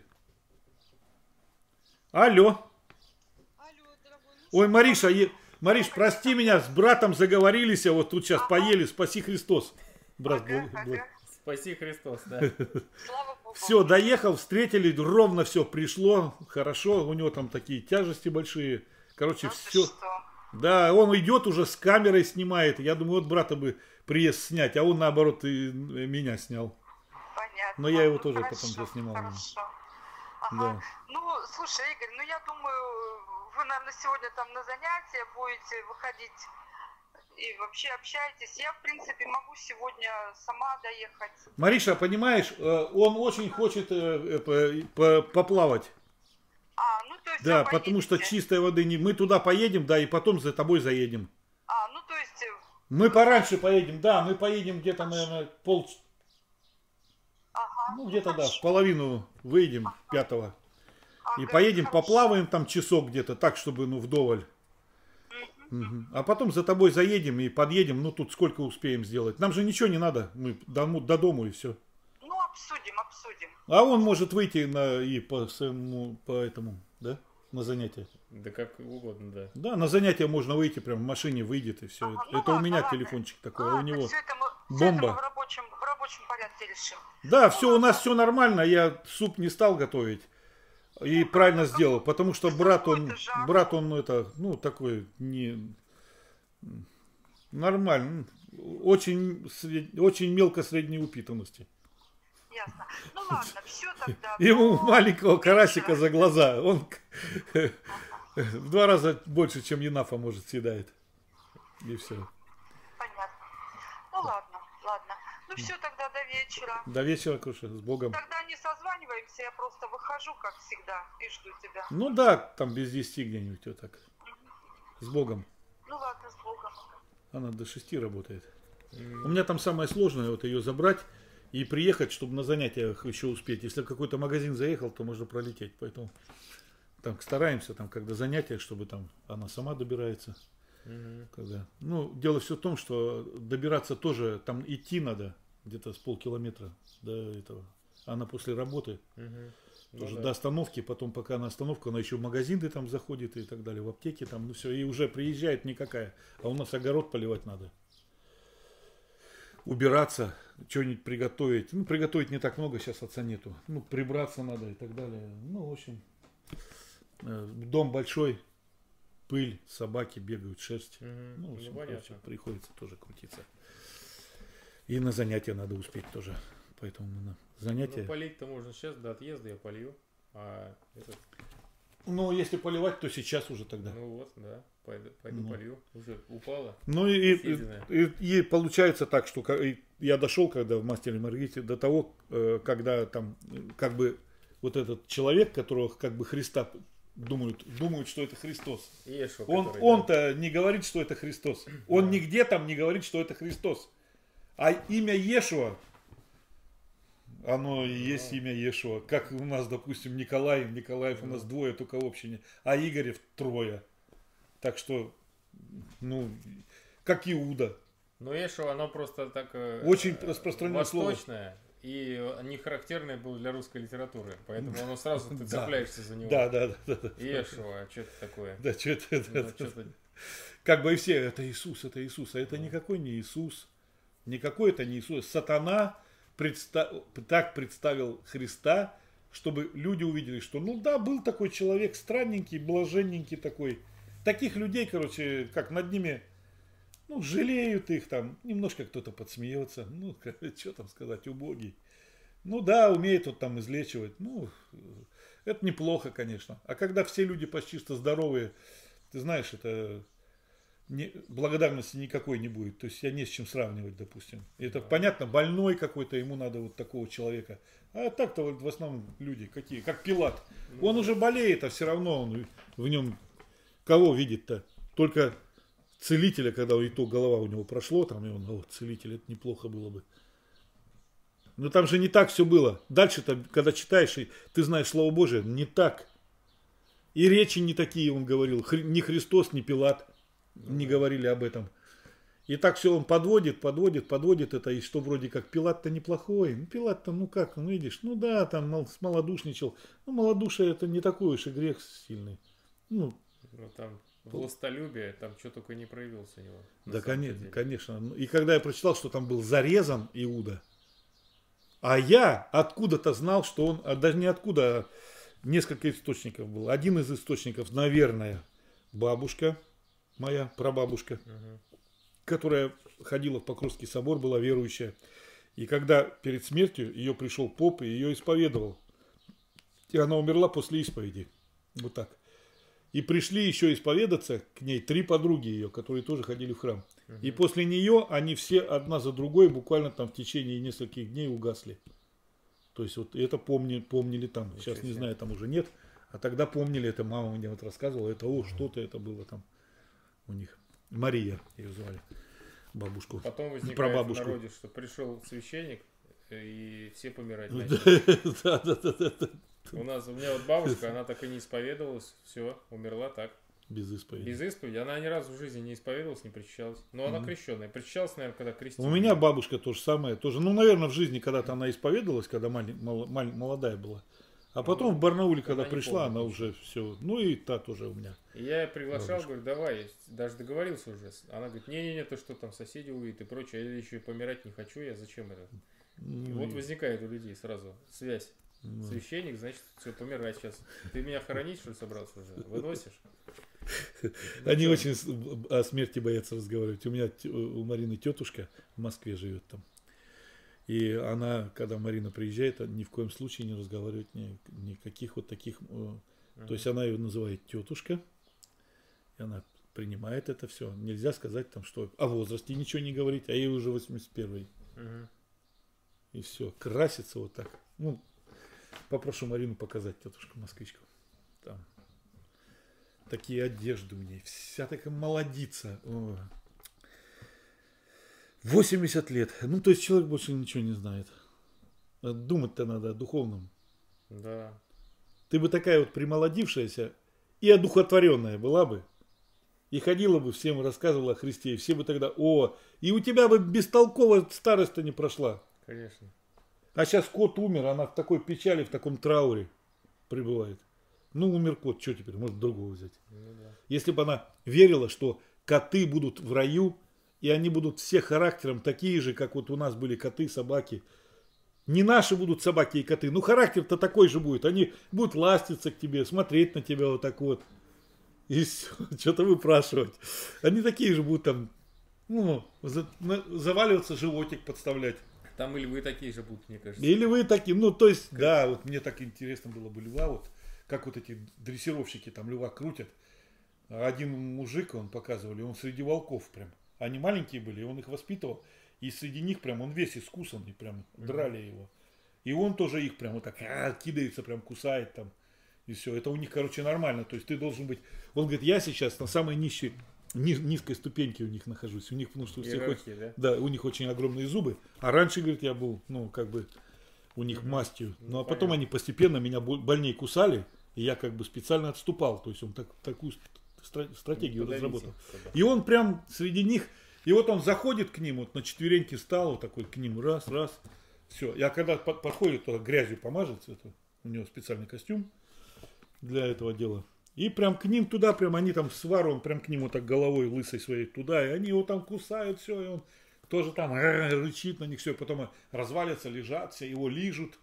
Алло. Алло, дорогой, ну Ой, что, Мариша, е- Мариш, прости меня, с братом заговорились, а вот тут сейчас поели, спаси Христос. Брат, Ага, бл- бл- ага. Спаси Христос, да. Слава Богу. все, доехал, встретили, ровно все пришло, хорошо, у него там такие тяжести большие, Короче, Да ты все. что? Да, он идет уже с камерой снимает. Я думаю, вот брата бы приезд снять, а он наоборот и меня снял. Понятно. Но я его Ну, тоже хорошо, потом заснимал. Хорошо. Ага. Да. Ну, слушай, Игорь, ну я думаю, вы, наверное, сегодня там на занятия будете выходить и вообще общаетесь. Я, в принципе, могу сегодня сама доехать. Мариша, понимаешь, э, он очень хочет э, э, по- поплавать. А, ну то есть Да, вы потому что поедете. чистой воды не... Мы туда поедем, да, и потом за тобой заедем. А, ну то есть... э, Мы пораньше поедем, да, мы поедем где-то, наверное, пол... Ага. Ну, где-то, да, в половину выйдем пятого. И Ага, поедем, хорошо. поплаваем там часок где-то, так, чтобы, ну, вдоволь. Мгм. А потом за тобой заедем и подъедем, ну, тут сколько успеем сделать. Нам же ничего не надо, мы дому, до дому и все. Ну, обсудим, обсудим. А он может выйти на, и по своему, по этому, да, на занятие. Да как угодно, да. Да, на занятие можно выйти, прям в машине выйдет и все. Ага, это ну это у ладно, меня ладно. телефончик такой, а у Ладно, него... все это мы, всё это бомба. мы в рабочем, в рабочем порядке решим. Да, все, у нас все нормально, я суп не стал готовить. И правильно сделал, потому что брат он, Какой-то жар. брат он, это, ну, такой, не... Нормально, очень, сред- очень мелко средней упитанности. Ясно. Ну ладно, все тогда. Ему до маленького карасика вечера. за глаза, он в два раза больше, чем Енафа, может, съедает. И все. Понятно. Ну ладно, ладно. Ну все тогда до вечера. До вечера, Круша, с Богом. Тогда не созваниваемся, я просто выхожу, как всегда, и жду тебя. Ну да, там без десяти где-нибудь вот так. С Богом. Ну ладно, с Богом. Она до шести работает. У меня там самое сложное, вот ее забрать и приехать, чтобы на занятиях еще успеть. Если в какой-то магазин заехал, то можно пролететь. Поэтому там стараемся, там, когда занятия, чтобы там она сама добирается. Мгм. Когда... Ну, дело все в том, что добираться тоже, там идти надо где-то с полкилометра до этого. Она после работы Мгм. Ну тоже да. до остановки, потом пока на остановку, она еще в магазины там заходит и так далее, в аптеке там, ну все, и уже приезжает никакая. А у нас огород поливать надо. Убираться, что-нибудь приготовить. Ну, приготовить не так много, сейчас отца нету. Ну, прибраться надо и так далее. Ну, в общем, э, дом большой, пыль, собаки бегают, шерсть. Мгм. Ну, в Ну, общем, понятно. короче, приходится тоже крутиться. И на занятия надо успеть тоже. Поэтому мы на занятия. Ну, полить-то можно сейчас, до отъезда я полью. А этот, Ну, если поливать, то сейчас уже тогда. ну вот, да, пойду, пойду Ну. полью. Уже упала. Ну и, и, Съеденное. и- и получается так, что ка- и я дошел, когда в «Мастере и Маргарите», до того, э, когда там э, как бы вот этот человек, которого как бы Христа думают, думают, что это Христос. Ешо, Он, который, он-то не говорит, что это Христос. Он нигде там не говорит, что это Христос. А имя Иешуа, оно и есть имя Иешуа. Как у нас, допустим, Николай, Николаев у нас двое только в общине, а Игорев трое. Так что, ну, как Иуда. Ну, Ешо, оно просто так... э, Очень э, распространенное слово. восточное. И не характерное было для русской литературы. Поэтому оно сразу ты Да. цепляешься за него. Да, да, да, да. Ешо, а что это такое? Да, что это, Ну, это- это- чё-то- Как бы и все, это Иисус, это Иисус. А это никакой не Иисус. Никакой это не Иисус. Сатана предста- так представил Христа, чтобы люди увидели, что ну да, был такой человек странненький, блаженненький такой. Таких людей, короче, как над ними, ну, жалеют их там, немножко кто-то подсмеется, ну, что там сказать, убогий. Ну да, умеет вот там излечивать, ну, это неплохо, конечно. А когда все люди почти что здоровые, ты знаешь, это не, благодарности никакой не будет. То есть я не с чем сравнивать, допустим. И это понятно, больной какой-то, ему надо вот такого человека. А так-то вот в основном люди какие, как Пилат. Он уже болеет, а все равно он в нем кого видит-то? Только целителя, когда и то голова у него прошло, там, и он, о, целитель, это неплохо было бы. Но там же не так все было. Дальше-то, когда читаешь, и ты знаешь Слово Божие, не так. И речи не такие, он говорил. Хри- ни Христос, ни Пилат не говорили об этом. И так все он подводит, подводит, подводит это, и что вроде как Пилат-то неплохой. Ну, Пилат-то, ну как, ну видишь, ну да, там мал- смолодушничал. Ну, малодушие это не такой уж и грех сильный. Ну, Ну, там властолюбие, там что только не проявилось у него. на да, самом конечно, деле. конечно. Ну, и когда я прочитал, что там был зарезан Иуда, а я откуда-то знал, что он, а даже не откуда, а несколько источников было. Один из источников, наверное, бабушка моя, прабабушка, Угу. которая ходила в Покровский собор, была верующая. И когда перед смертью ее пришел поп и ее исповедовал. И она умерла после исповеди. Вот так. И пришли еще исповедаться к ней три подруги ее, которые тоже ходили в храм. Угу. И после нее они все одна за другой буквально там в течение нескольких дней угасли. То есть вот это помни, помнили там. Ничего Сейчас не себе. знаю, там уже нет. А тогда помнили, это мама мне вот рассказывала. Это о, что-то это было там у них. Мария ее звали. Бабушку. Потом возникает в Прабабушку. народе, что пришел священник, и все помирать начали. Да, да, да, да, да. У нас, у меня вот бабушка, она так и не исповедовалась, все, умерла так. Без исповеди. Без исповеди. Она ни разу в жизни не исповедовалась, не причащалась. Но она Мгм. крещенная. Причащалась, наверное, когда крестила. У меня бабушка то же самое. Тоже, ну, наверное, в жизни когда-то она исповедовалась, когда малень- мал- маль- молодая была. А потом Ну, в Барнауле, она когда не пришла, помнит она ничего. уже все. Ну и та тоже у меня. И я ее приглашал, Бабушка. говорю, давай, даже договорился уже. Она говорит, не-не-не, то что там соседи увидят и прочее, я еще и помирать не хочу, я зачем это? И Ну, вот и- возникает у людей сразу связь. ну. Священник, значит, все, помирать сейчас. Ты меня хоронить, что ли, собрался уже? Выносишь? Ну, Они чё? очень с- о смерти боятся разговаривать. У меня т- у Марины тетушка в Москве живет там. И она, когда Марина приезжает, ни в коем случае не разговаривает ни, никаких вот таких. э, То есть она ее называет тетушка, и она принимает это все. Нельзя сказать там, что о возрасте ничего не говорить, а ей уже восемьдесят первый. Мгм. И все, красится вот так. Ну, попрошу Марину показать тетушку москвичку. Там такие одежды у нее, вся такая молодица. О. восемьдесят лет. Ну, то есть человек больше ничего не знает. А думать-то надо о духовном. Да. Ты бы такая вот примолодившаяся и одухотворенная была бы. И ходила бы, всем рассказывала о Христе. И все бы тогда, о, и у тебя бы бестолковая старость-то не прошла. Конечно. А сейчас кот умер, она в такой печали, в таком трауре пребывает. Ну, умер кот, что теперь, может другого взять. Ну да. Если бы она верила, что коты будут в раю, и они будут все характером такие же, как вот у нас были коты, собаки. Не наши будут собаки и коты, ну характер-то такой же будет. Они будут ластиться к тебе, смотреть на тебя вот так вот. И все, что-то выпрашивать. Они такие же будут там, ну, за- на- заваливаться, животик подставлять. Там и львы такие же будут, мне кажется. Или вы такие, ну, то есть, да, вот мне так интересно было бы льва, вот, как вот эти дрессировщики там льва крутят. А один мужик, он показывали, он среди волков прям. Они маленькие были, и он их воспитывал. И среди них прям, он весь искусанный, прям, драли его. И он тоже их прям вот так а, кидается, прям кусает там. И все, это у них, короче, нормально. То есть ты должен быть... Он говорит, я сейчас на самой низшей, ни- низкой ступеньке у них нахожусь. У них, потому что у всех... Иерархии, да? Да, у них очень огромные зубы. А раньше, говорит, я был, ну, как бы, у них мастью. Ну, Ну, а потом понятно. они постепенно меня бо- больнее кусали, и я как бы специально отступал. То есть он так, такую стра- стратегию Подавите разработал. тогда. И он прям среди них, и вот он заходит к ним, вот на четвереньки встал, вот такой к ним, раз, раз. Все. Я когда под- подходит, то грязью помажется, это, у него специальный костюм для этого дела. И прям к ним туда, прям они там в свару, он прям к ним вот так головой лысой своей туда, и они его там кусают, все, и он тоже там э, рычит на них, все, потом развалятся, лежат, все его лижут.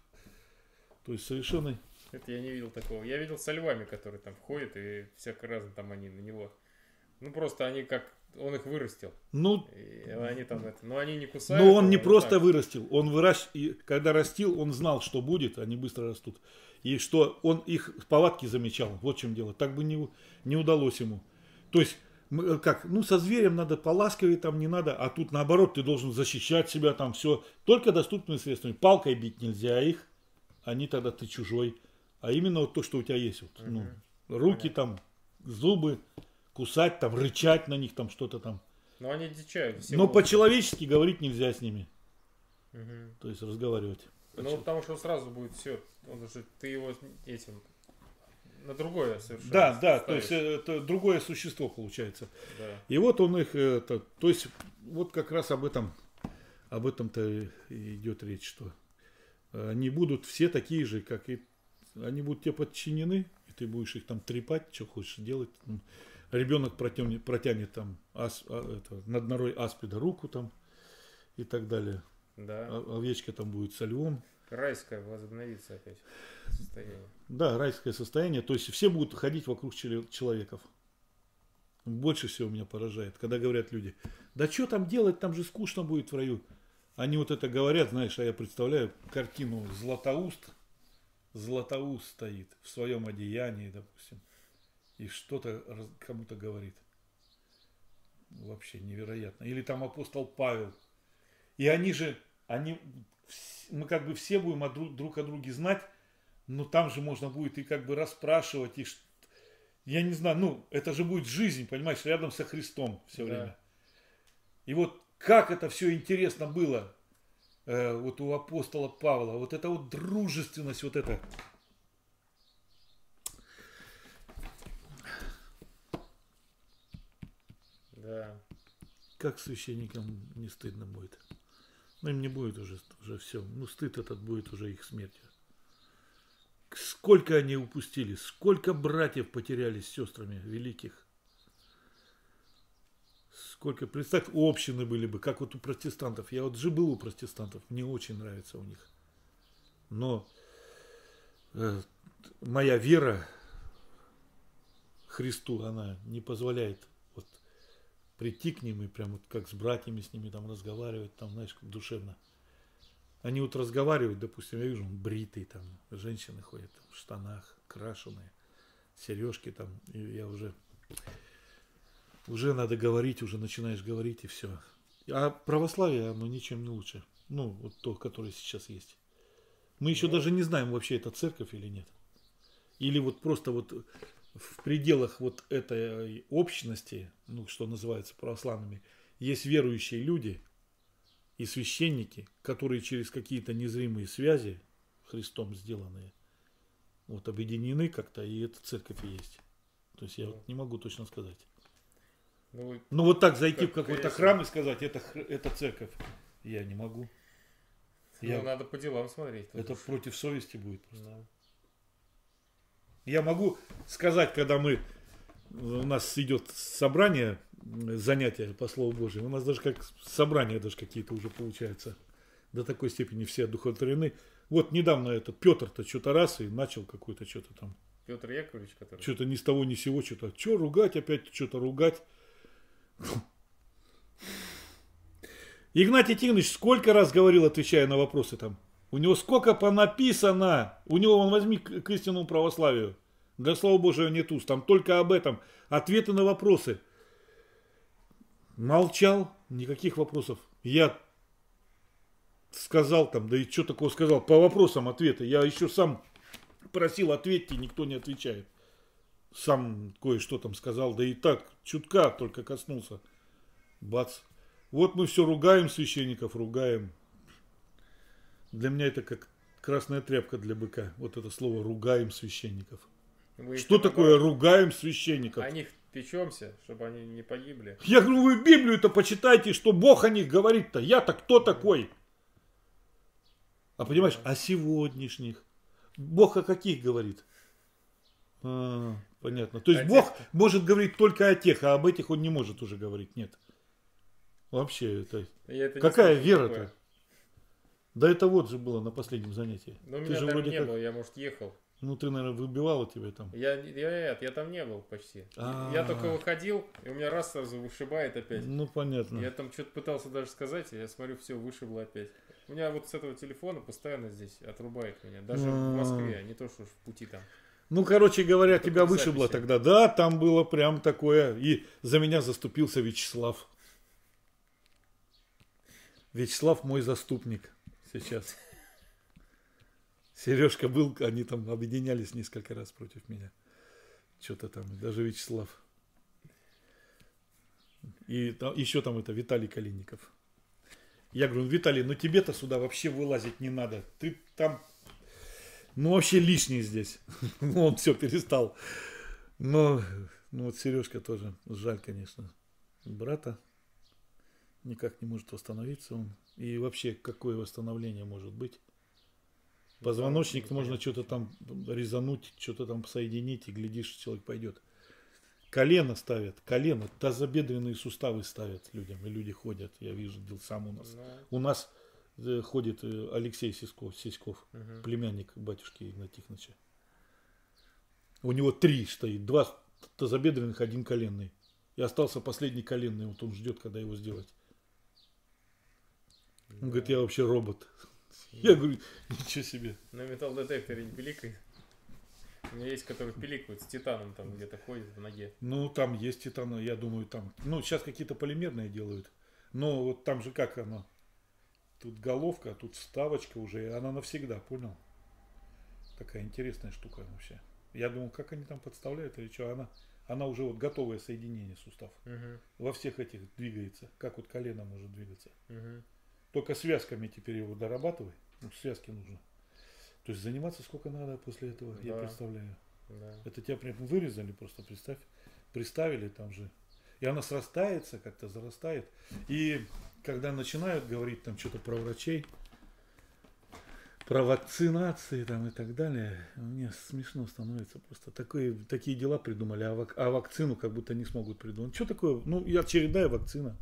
То есть совершенно... Это я не видел такого. Я видел со львами, которые там входят, и всяко разно там они на него. Ну просто они как... Он их вырастил. Ну, И они там это... Но они не кусают. но он его, не ну просто так. вырастил, он выращ... и когда растил, он знал, что будет, они быстро растут. И что он их повадки замечал, вот в чем дело. Так бы не, не удалось ему. То есть, мы, как, ну со зверем надо поласковее, там не надо, а тут наоборот, ты должен защищать себя, там все. Только доступными средствами. Палкой бить нельзя их, они тогда ты чужой. А именно вот то, что у тебя есть. Вот, ну, руки там, зубы, кусать там, рычать на них там что-то там. Но они дичают. все Но волки. по-человечески говорить нельзя с ними. Мгм. То есть разговаривать. Ну, потому что сразу будет все. Он уже, ты его этим на другое совершенно. Да, да, то ставишь. есть э, это другое существо получается. Да. И вот он их, э, это, то есть вот как раз об этом, об этом-то и идет речь, что они будут все такие же, как и они будут тебе подчинены, и ты будешь их там трепать, что хочешь делать. Ребенок протянет, протянет там ас, а, это, над норой аспида руку там и так далее. Да. А- овечка там будет со львом. Райское возобновится опять состояние. Да, райское состояние. То есть все будут ходить вокруг челе- человеков. Больше всего меня поражает, когда говорят люди, да что там делать, там же скучно будет в раю. Они вот это говорят, знаешь, а я представляю картину Златоуст. Златоуст стоит в своем одеянии, допустим, и что-то кому-то говорит. Вообще невероятно. Или там апостол Павел. И они же, они, мы как бы все будем друг, друг о друге знать, но там же можно будет и как бы расспрашивать, и я не знаю, ну, это же будет жизнь, понимаешь, рядом со Христом все время. Да. И вот как это все интересно было э, вот у апостола Павла, вот эта вот дружественность, вот это. Да. Как священникам не стыдно будет. Ну, им не будет уже, уже все. Ну, стыд этот будет уже их смертью. Сколько они упустили, сколько братьев потеряли с сестрами великих. Сколько, представь, общины были бы, как вот у протестантов. Я вот же был у протестантов, мне очень нравится у них. Но э, моя вера Христу, она не позволяет вот прийти к ним и прям вот как с братьями с ними там разговаривать, там, знаешь, как душевно. Они вот разговаривают, допустим, я вижу, он бритый, там, женщины ходят там, в штанах, крашеные, сережки там, и я уже, уже надо говорить, уже начинаешь говорить, и все. А православие, оно ничем не лучше. Ну, вот то, которое сейчас есть. Мы еще даже не знаем, вообще это церковь или нет. Или вот просто вот в пределах вот этой общности, ну, что называется православными, есть верующие люди и священники, которые через какие-то незримые связи, Христом сделанные, вот объединены как-то, и эта церковь и есть. То есть я вот не могу точно сказать. Ну, ну вот так зайти в какой-то храм и сказать, это, это церковь, я не могу. Ну, я... надо по делам смотреть. Это уж. Против совести будет просто. Да. Я могу сказать, когда мы, у нас идет собрание, занятия по Слову Божьему, у нас даже как собрания даже какие-то уже получаются. До такой степени все одухотворены. Вот недавно это Петр-то что-то раз и начал какой-то что-то там. Петр Яковлевич, который... Что-то ни с того ни с сего, что-то, что ругать, опять что-то ругать. Игнатий Тихонович сколько раз говорил, отвечая на вопросы там. У него сколько понаписано. У него, он возьми к истинному православию. Для Слова Божьего нет уст. Там только об этом. Ответы на вопросы. Молчал. Никаких вопросов. Я сказал там, да и что такого сказал. По вопросам ответы. Я еще сам просил ответьте, никто не отвечает. Сам кое-что там сказал. Да и так, чутка только коснулся. Бац. Вот мы все ругаем священников, ругаем. Для меня это как красная тряпка для быка. Вот это слово «ругаем священников». Вы что такое «ругаем священников»? О них печемся, чтобы они не погибли. Я говорю, вы Библию-то почитайте, что Бог о них говорит-то. Я-то кто такой? А понимаешь, о сегодняшних. Бог о каких говорит? А, понятно. То есть Бог может говорить только о тех, а об этих он не может уже говорить. Нет. Вообще, это... это какая вера-то? Да это вот же было на последнем занятии. Ну, ты меня же там вроде не как... было, я, может, ехал. Ну, ты, наверное, выбивала тебя там. Я, я, я там не был почти. А-а-а. Я только выходил, и у меня раз сразу вышибает опять. Ну, понятно. Я там что-то пытался даже сказать, и я смотрю, все, вышибло опять. У меня вот с этого телефона постоянно здесь отрубает меня. Даже А-а-а. в Москве, не то, что в пути там. Ну, короче говоря, это тебя вышибло тогда. Да, там было прям такое. И за меня заступился Вячеслав. Вячеслав мой заступник сейчас. Сережка был, они там объединялись несколько раз против меня. Что-то там, даже Вячеслав. И там, еще там это Виталий Калинников. Я говорю, Виталий, ну тебе-то сюда вообще вылазить не надо. Ты там, ну вообще лишний здесь. Он все перестал. Но, ну вот Сережка тоже, жаль, конечно, брата. Никак не может восстановиться он. И вообще, какое восстановление может быть? Позвоночник да, можно что-то там резануть, что-то там соединить, и глядишь, человек пойдет. Колено ставят, колено, тазобедренные суставы ставят людям, и люди ходят. Я вижу, дел сам у нас. Но... У нас э, ходит э, Алексей Сисков, Сиськов, угу. племянник батюшки Игнатия Тихоновича. У него три стоит, два тазобедренных, один коленный. И остался последний коленный, вот он ждет, когда его сделать. Он говорит, я вообще робот. Я говорю, ничего себе. На металлодетекторе не пиликает. У меня есть, который пиликает с титаном, там где-то ходит в ноге. Ну, там есть титан, я думаю, там. Ну, сейчас какие-то полимерные делают. Но вот там же как оно. Тут головка, а тут вставочка уже, и она навсегда, понял? Такая интересная штука вообще. Я думал, как они там подставляют или что. Она, она уже вот готовое соединение сустав. Угу. Во всех этих двигается. Как вот колено может двигаться. Угу. Только связками теперь его дорабатывай. Ну, связки нужно. То есть заниматься сколько надо после этого, Да. я представляю. Да. Это тебя прям вырезали просто, представь. Приставили там же. И она срастается, как-то зарастает. И когда начинают говорить там что-то про врачей, про вакцинации там и так далее, мне смешно становится просто. Такие, такие дела придумали, а, вак, а вакцину как будто не смогут придумать. Что такое? Ну, и очередная вакцина.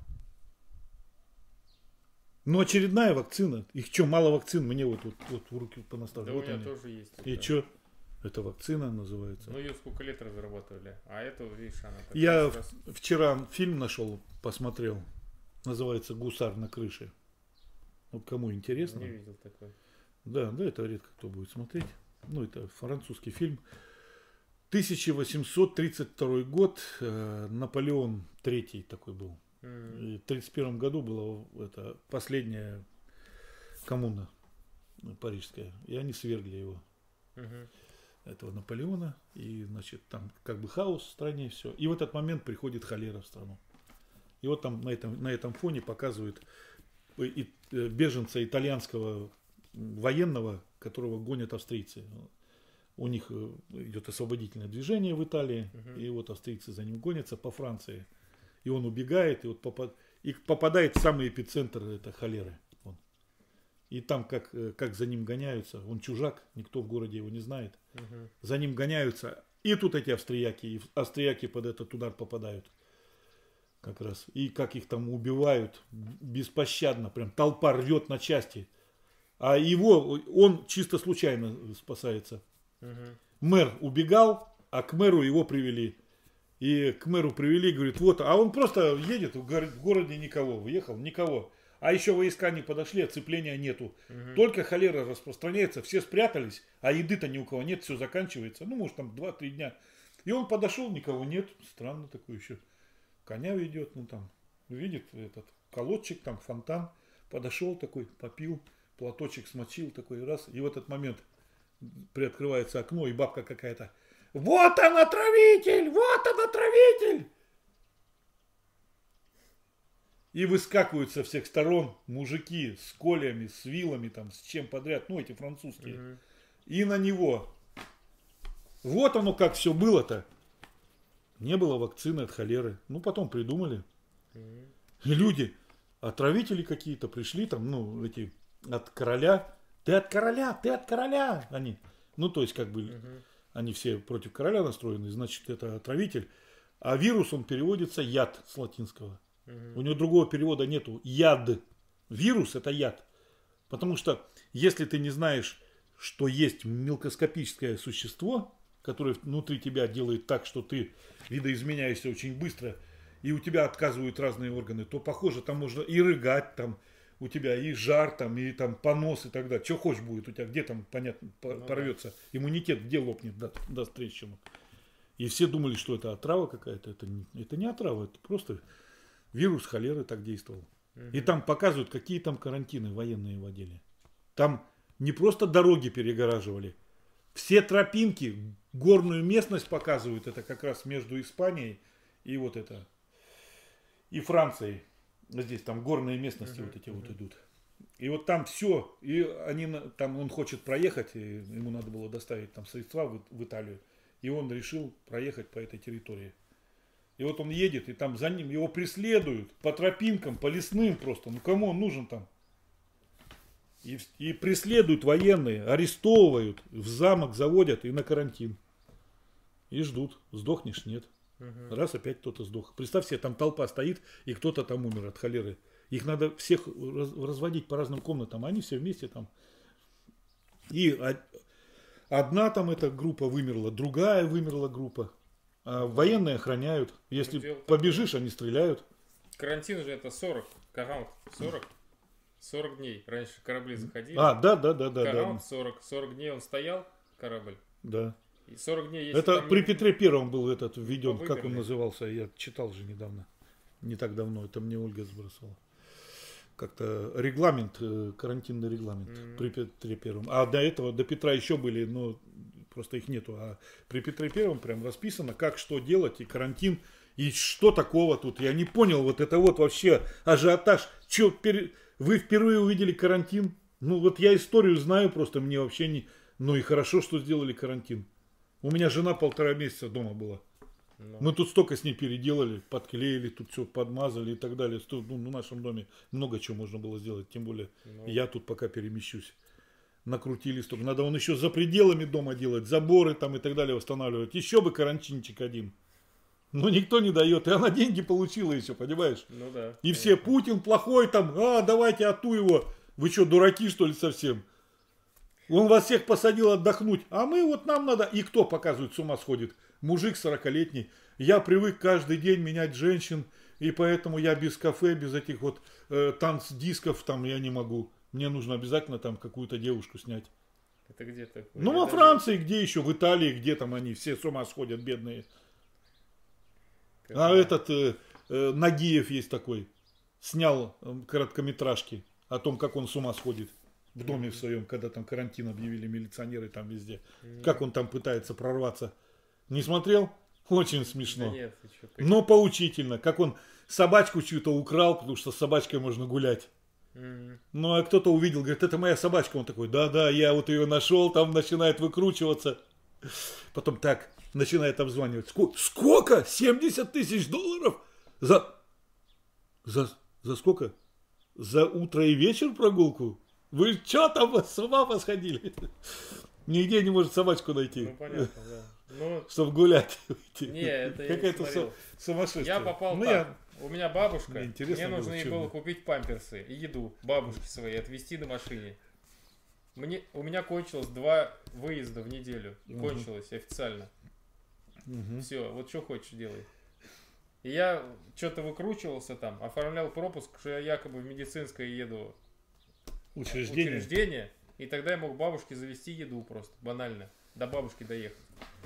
Ну, очередная вакцина. Их что, мало вакцин? Мне вот, вот, вот в руки понаставили. Да, вот у меня они. тоже есть. И это. что? Это вакцина называется. Ну, ее сколько лет разрабатывали. А эту, видишь, она так Я раз- вчера фильм нашел, посмотрел. Называется «Гусар на крыше». Вот кому интересно. Не видел такой. Да, да, это редко кто будет смотреть. Ну, это французский фильм. тысяча восемьсот тридцать второй год. э, Наполеон третий такой был. М. И в тридцать первом году была это последняя коммуна парижская. И они свергли его, Мгм. этого Наполеона. И, значит, там как бы хаос в стране, все. И в этот момент приходит холера в страну. И вот там на этом, на этом фоне показывают и- и, э, беженца итальянского военного, которого гонят австрийцы. У них э, идет освободительное движение в Италии, Мгм. и вот австрийцы за ним гонятся по Франции. И он убегает, и вот попад... и попадает в самый эпицентр этой холеры. Он. И там, как, э, как за ним гоняются, он чужак, никто в городе его не знает. Мгм. За ним гоняются, и тут эти австрияки, и австрияки под этот удар попадают. Как раз. И как их там убивают беспощадно, прям толпа рвет на части. А его, он чисто случайно спасается. Мгм. Мэр убегал, а к мэру его привели. И к мэру привели, говорит, вот, а он просто едет, в горо- в городе никого, въехал, никого. А еще войска не подошли, оцепления нету. Мгм. Только холера распространяется, все спрятались, а еды-то ни у кого нет, все заканчивается. Ну, может, там два-три дня. И он подошел, никого нет. Странно такое еще. Коня ведет, ну там, видит этот колодчик, там фонтан. Подошел такой, попил, платочек смочил такой раз. И в этот момент приоткрывается окно, и бабка какая-то. Вот он, отравитель! Вот он, отравитель! И выскакивают со всех сторон мужики с колями, с вилами, там, с чем подряд, ну, эти французские. Мгм. И на него. Вот оно как все было-то. Не было вакцины от холеры. Ну, потом придумали. Мгм. И люди, отравители какие-то пришли там, ну, эти, от короля. Ты от короля, ты от короля! Они, ну, то есть, как бы, Мгм. они все против короля настроены, значит, это отравитель. А вирус, он переводится яд с латинского. Мгм. У него другого перевода нету. Яд. Вирус это яд. Потому что если ты не знаешь, что есть мелкоскопическое существо, которое внутри тебя делает так, что ты видоизменяешься очень быстро, и у тебя отказывают разные органы, то, похоже, там можно и рыгать, там у тебя и жар, там, и там понос и так далее. Что хочешь будет у тебя, где там, понятно, по- Ну да. порвется. Иммунитет где лопнет, да- даст трещину. И все думали, что это отрава какая-то. Это не, это не отрава, это просто вирус холеры так действовал. И Мгм. там показывают, какие там карантины военные вводили. Там не просто дороги перегораживали. Все тропинки, горную местность показывают. Это как раз между Испанией и вот это. И Францией. Здесь там горные местности Мгм, вот эти вот мгм. идут. И вот там все. И они, на- там он хочет проехать. И ему надо было доставить там средства в, в Италию. И он решил проехать по этой территории. И вот он едет, и там за ним его преследуют по тропинкам, по лесным просто. Ну кому он нужен там? И, в- и преследуют военные, арестовывают, в замок заводят и на карантин. И ждут. Сдохнешь, нет. Мгм. Раз опять кто-то сдох. Представь себе, там толпа стоит, и кто-то там умер от холеры. Их надо всех раз- разводить по разным комнатам, а они все вместе там. И од- одна там эта группа вымерла, другая вымерла группа. А военные охраняют. Если дело побежишь, они стреляют. Карантин же это сорок. Караунт сорок. сорок дней. Раньше корабли заходили. А, да, да, да, да. Караунт да. сорок. сорок дней он стоял, корабль. Да. И сорок дней, если Это там при не- Петре Первом был этот введен, По как он Выборной. назывался, я читал же недавно. Не так давно, это мне Ольга сбросила. Как-то регламент, э, карантинный регламент Мгм. при Петре Первом. А до этого, до Петра еще были, но просто их нету. А при Петре Первом прям расписано, как что делать, и карантин, и что такого тут. Я не понял, вот это вот вообще ажиотаж. Че, пере- вы впервые увидели карантин? Ну вот я историю знаю, просто мне вообще не... Ну и хорошо, что сделали карантин. У меня жена полтора месяца дома была. Ну, Мы тут столько с ней переделали, подклеили, тут все подмазали и так далее. Сто- Ну, в нашем доме много чего можно было сделать, тем более ну, я тут пока перемещусь. Накрутили столько. Надо он еще за пределами дома делать, заборы там и так далее восстанавливать. Еще бы карантинчик один. Но никто не дает. И она деньги получила еще, понимаешь? ну да. И все, Путин плохой там, а, давайте ату его. Вы что, дураки что ли совсем? Он вас всех посадил отдохнуть. А мы вот нам надо... И кто показывает, с ума сходит? Мужик сорокалетний. Я привык каждый день менять женщин. И поэтому я без кафе, без этих вот э, танц-дисков там я не могу. Мне нужно обязательно там какую-то девушку снять. Это где такое? Ну, Я во даже- Франции, где еще? В Италии, где там они все с ума сходят, бедные. Как- А этот э, э, Нагиев есть такой. Снял э, короткометражки о том, как он с ума сходит в доме в своем, когда там карантин объявили милиционеры там везде. Как он там пытается прорваться. Не смотрел? Очень Да смешно. нет, ты чё, как- Но поучительно. Как он собачку чью-то украл, потому что с собачкой можно гулять. Мгм. Ну, а кто-то увидел, говорит, это моя собачка. Он такой, да-да, я вот ее нашел, там начинает выкручиваться. Потом так, начинает обзванивать. Ско- Сколько? семьдесят тысяч долларов? За... За... За сколько? За утро и вечер прогулку? Вы что там с ума посходили? Нигде не может собачку найти, Ну понятно, да. Ну, чтобы гулять. не, это я не Какая-то смотрел. су- сумасшествие. Я попал Ну, так. я- У меня бабушка. Мне Мне, интересно было, нужно ей чё было было. купить памперсы и еду бабушке своей, отвезти на машине. Мне, у меня кончилось два выезда в неделю. Мгм. Кончилось официально. Мгм. Все, вот что хочешь делай. И я что-то выкручивался там, оформлял пропуск, что я якобы в медицинское еду Учреждение. учреждение, и тогда я мог бабушке завести еду просто, банально, до бабушки доехать.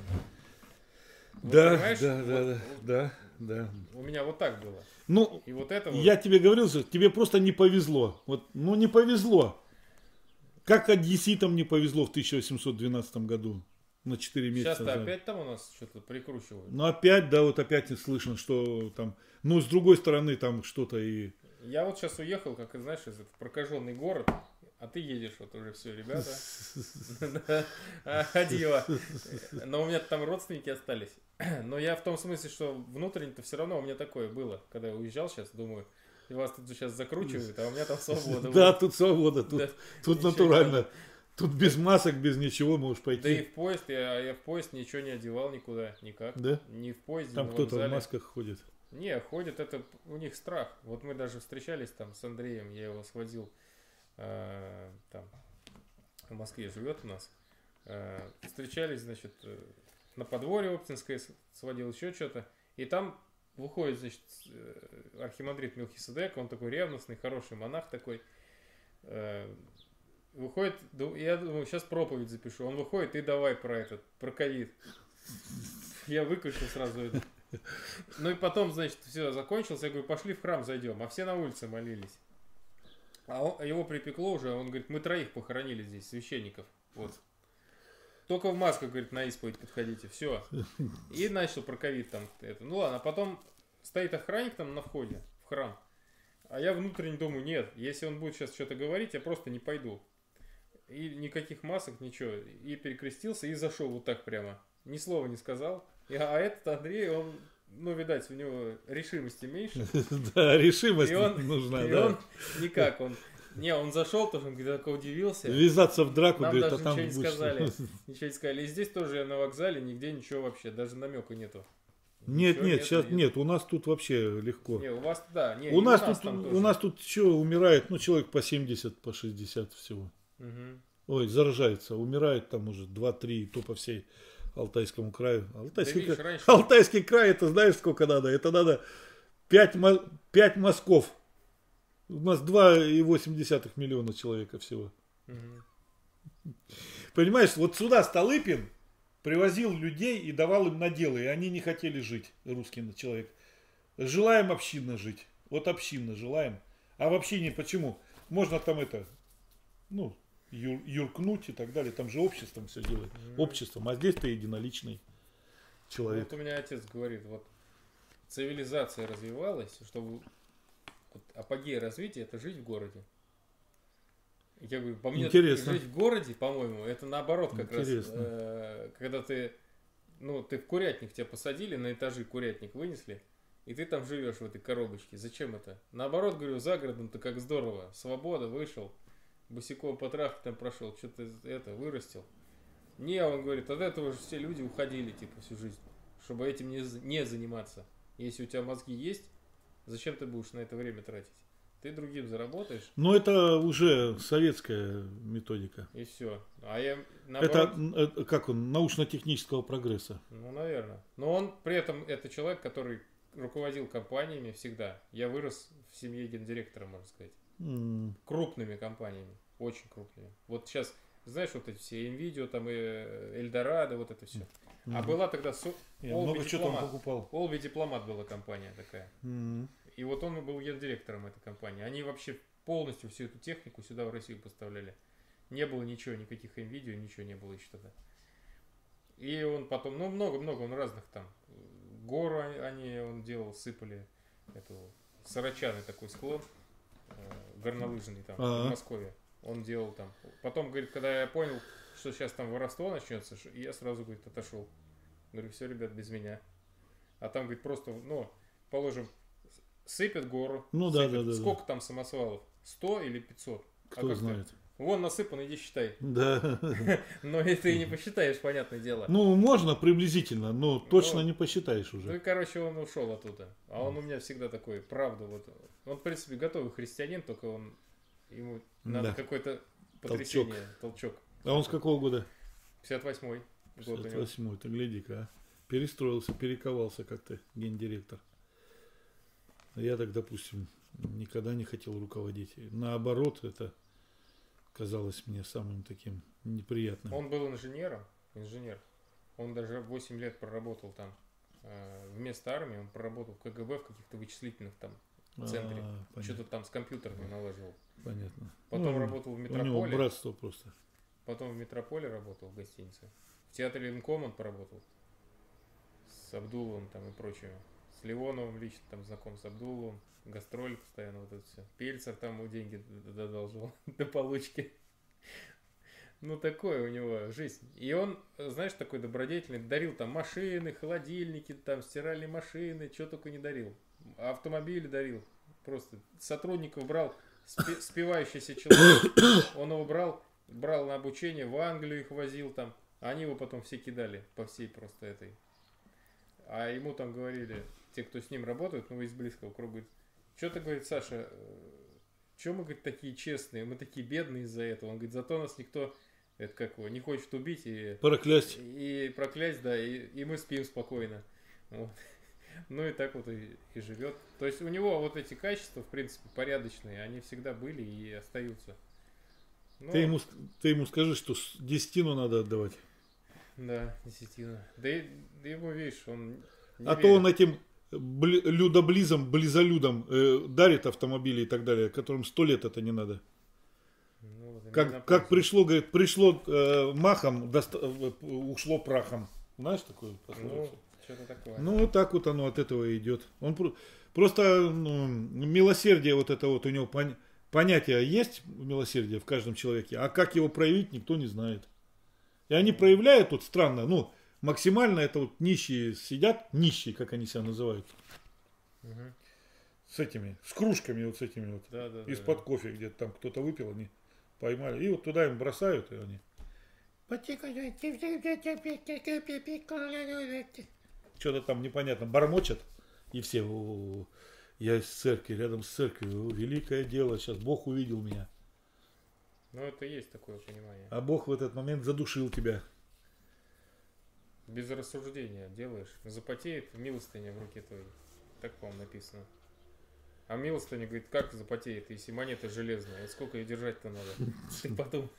Вот Да, понимаешь, да, вот- да, да, да, да. У меня вот так было. Ну, И вот это вот... я тебе говорил, что тебе просто не повезло. Вот, ну, не повезло. Как одесситам не повезло в тысяча восемьсот двенадцатом году. На четыре месяца. Сейчас-то назад. опять там у нас что-то прикручивают. Ну, опять, да, вот опять слышно, что там... Ну, с другой стороны, там что-то и... Я вот сейчас уехал, как и знаешь, из этого прокаженный город, а ты едешь, вот уже все, ребята. Да. А, Адьё. Но у меня там родственники остались. Но я в том смысле, что внутренне-то все равно у меня такое было. Когда я уезжал сейчас, думаю, и вас тут сейчас закручивают, а у меня там свобода. Да, будет. тут свобода, тут, Да. тут Ничего не натурально. надо. Тут без масок, без ничего можешь Да и пойти. в поезд, я, я в поезд ничего не одевал никуда, никак. Да? Ни в поезде, Там ни в кто-то в вокзале. масках ходит. Не, ходят, это у них страх. Вот мы даже встречались там с Андреем, я его сводил, э, там, в Москве живет у нас. Э, встречались, значит, э, на подворье Оптинское с- сводил еще что-то. И там выходит, значит, с- э, архимандрит Мелхиседек, он такой ревностный, хороший монах такой. Э, выходит, ду- я думаю, сейчас проповедь запишу. Он выходит и давай про этот, про ковид. Я выключил сразу это. Ну и потом, значит, все закончилось. Я говорю, пошли в храм зайдем. А все на улице молились. А он- его припекло уже. Он говорит, мы троих похоронили здесь, священников. Вот. Только в масках, говорит, на исповедь подходите. Все. И начал про ковид там. Это. Ну ладно, а потом стоит охранник там на входе в храм. А я внутренне думаю, нет, если он будет сейчас что-то говорить, я просто не пойду. И никаких масок, ничего. И перекрестился, и зашел вот так прямо. Ни слова не сказал. И, а этот Андрей, он, ну, видать, у него решимости меньше. Да, решимость И он, нужна, и да. он никак, он... Не, он зашел тоже, он говорит, так удивился. Ввязаться в драку, Нам говорит, даже а там ничего не будешь- сказали. Ничего не сказали. И здесь тоже я на вокзале, нигде ничего вообще, даже намека нету. Нет, Ничего нет, нету, сейчас нет. нет, у нас тут вообще легко. Не, у вас, да, не, У и нас тут, там у тоже. нас тут что, умирает, ну, человек по семьдесят, по шестьдесят всего. Мгм. Ой, заражается, умирает там уже два-три, то по всей Алтайскому краю. Алтайский, видишь, край, раньше- Алтайский край, это знаешь, сколько надо? Это надо пять мазков. У нас два и восемь десятых миллиона человека всего. Мгм. Понимаешь, вот сюда Столыпин привозил людей и давал им наделы, и они не хотели жить, русский человек. Желаем общинно жить. Вот общинно желаем. А в общине почему? Можно там это, ну, ю- юркнуть и так далее. Там же обществом все делает. Мгм. Обществом. А здесь ты единоличный человек. Вот у меня отец говорит, вот цивилизация развивалась, чтобы вот, апогей развития это жить в городе. Я говорю, по мне Интересно. жить в городе, по-моему, это наоборот как Интересно. раз, э, когда ты, ну, ты в курятник тебя посадили, на этажи курятник вынесли, и ты там живешь в этой коробочке. Зачем это? Наоборот, говорю, за городом-то как здорово. Свобода, вышел, босиком по травке там прошел, что-то это, вырастил. Не, он говорит, от этого же все люди уходили, типа, всю жизнь, чтобы этим не, з- не заниматься. Если у тебя мозги есть, зачем ты будешь на это время тратить? Ты другим заработаешь, Но это уже советская методика. и все. А я, Это, наоборот, э, как он, научно-технического прогресса. ну, наверное. Но он при этом, это человек, который руководил компаниями всегда. Я вырос в семье гендиректора, можно сказать. М, Крупными компаниями, очень крупными. Вот сейчас, знаешь, вот эти все Nvidia, там и Эльдорадо, вот это все. А Мгм. была тогда Со- Я Олби много чего там Дипломат. покупал. Олби Дипломат была компания такая. М. И вот он был гендиректором этой компании. Они вообще полностью всю эту технику сюда в Россию поставляли. Не было ничего, никаких Nvidia, ничего не было еще тогда. И он потом, ну много-много, он разных там. Гору они, он делал, сыпали. Эту, Сарачаны такой склон, э, горнолыжный там, Ага. в Подмосковье. Он делал там. Потом, говорит, когда я понял, что сейчас там воровство начнется, ш- я сразу, говорит, отошел. Говорю, все, ребят, без меня. А там, говорит, просто, ну, положим, сыпят гору. Ну да, сыпят. да, да, да. Сколько там самосвалов? сто или пятьсот? Кто как ты? знает. Вон насыпано, иди считай. Да. Но это и не посчитаешь, понятное дело. Ну, можно приблизительно, но точно Ну, не посчитаешь Ну и, уже. короче, он ушел оттуда. А он у меня всегда такой, правда, вот. Он, в принципе, готовый христианин, только он, ему надо Да. какое-то потрясение, толчок. А он с какого года? пятьдесят восьмой год у пятьдесят него. восьмой, ты гляди-ка, а. Перестроился, перековался как-то гендиректор. Я так, допустим, никогда не хотел руководить. Наоборот, это казалось мне самым таким неприятным. Он был инженером, инженер. Он даже восемь лет проработал там. Э, Вместо армии он проработал в КГБ в каких-то вычислительных там центре. А, понятно, Что-то там с компьютерами налаживал. понятно. Потом Ну, работал в у него Метрополе. братство просто. Потом в Метрополе работал в гостинице. В театре Линком он поработал. С Абдуловым там и прочими. С Леоновым лично там знаком с Абдуловым. Гастроли постоянно вот это все. Пельцер там ему деньги додолжил до получки. Ну, такое у него жизнь. И он, знаешь, такой добродетельный. Дарил там машины, холодильники, там стиральные машины. Что только не дарил. Автомобили дарил. Просто сотрудников брал. спе- Спивающийся человек. Он его брал, брал на обучение. В Англию их возил там. А они его потом все кидали по всей просто этой. А ему там говорили, те, кто с ним работают, ну, из близкого круга, говорит, что ты, говорит, Саша, что мы, говорит, такие честные, мы такие бедные из-за этого. Он говорит, зато нас никто, это как его, не хочет убить и, Проклясть. и проклясть, да, и, и мы спим спокойно. Вот. Ну и так вот и, и живет. То есть у него вот эти качества, в принципе, порядочные, они всегда были и остаются. Ну, Ты, ему, ск- ты ему скажи, что с- десятину надо отдавать. Да, десятина. Да, и, да его, видишь, он не А то верит. он этим бли- людоблизом, близолюдом э, дарит автомобили и так далее, которым сто лет это не надо. Ну, вот, и мне Как, на как пользу. пришло, говорит, пришло э, махом, доста- э, ушло прахом. Знаешь такую Ну, пословицу? что-то такое. Ну, вот так вот оно от этого и идет. Он про- просто ну, милосердие вот это вот у него пон- понятие есть милосердие в каждом человеке, а как его проявить, никто не знает. И они проявляют вот странно, ну, максимально это вот нищие сидят, нищие, как они себя называют, Мгм. с этими, с кружками вот с этими вот, Да, да, да, из-под да. кофе, где-то там кто-то выпил, они поймали, и вот туда им бросают, и они что-то там непонятно бормочат, и все, «О, я из церкви, рядом с церковью, о, великое дело, сейчас Бог увидел меня». Ну, это есть такое понимание. А Бог в этот момент задушил тебя. Без рассуждения делаешь. Запотеет милостыня в руке твоей. Так, по-моему, написано. А милостыня говорит, как запотеет, если монета железная? И сколько ее держать-то надо? Ты подумай.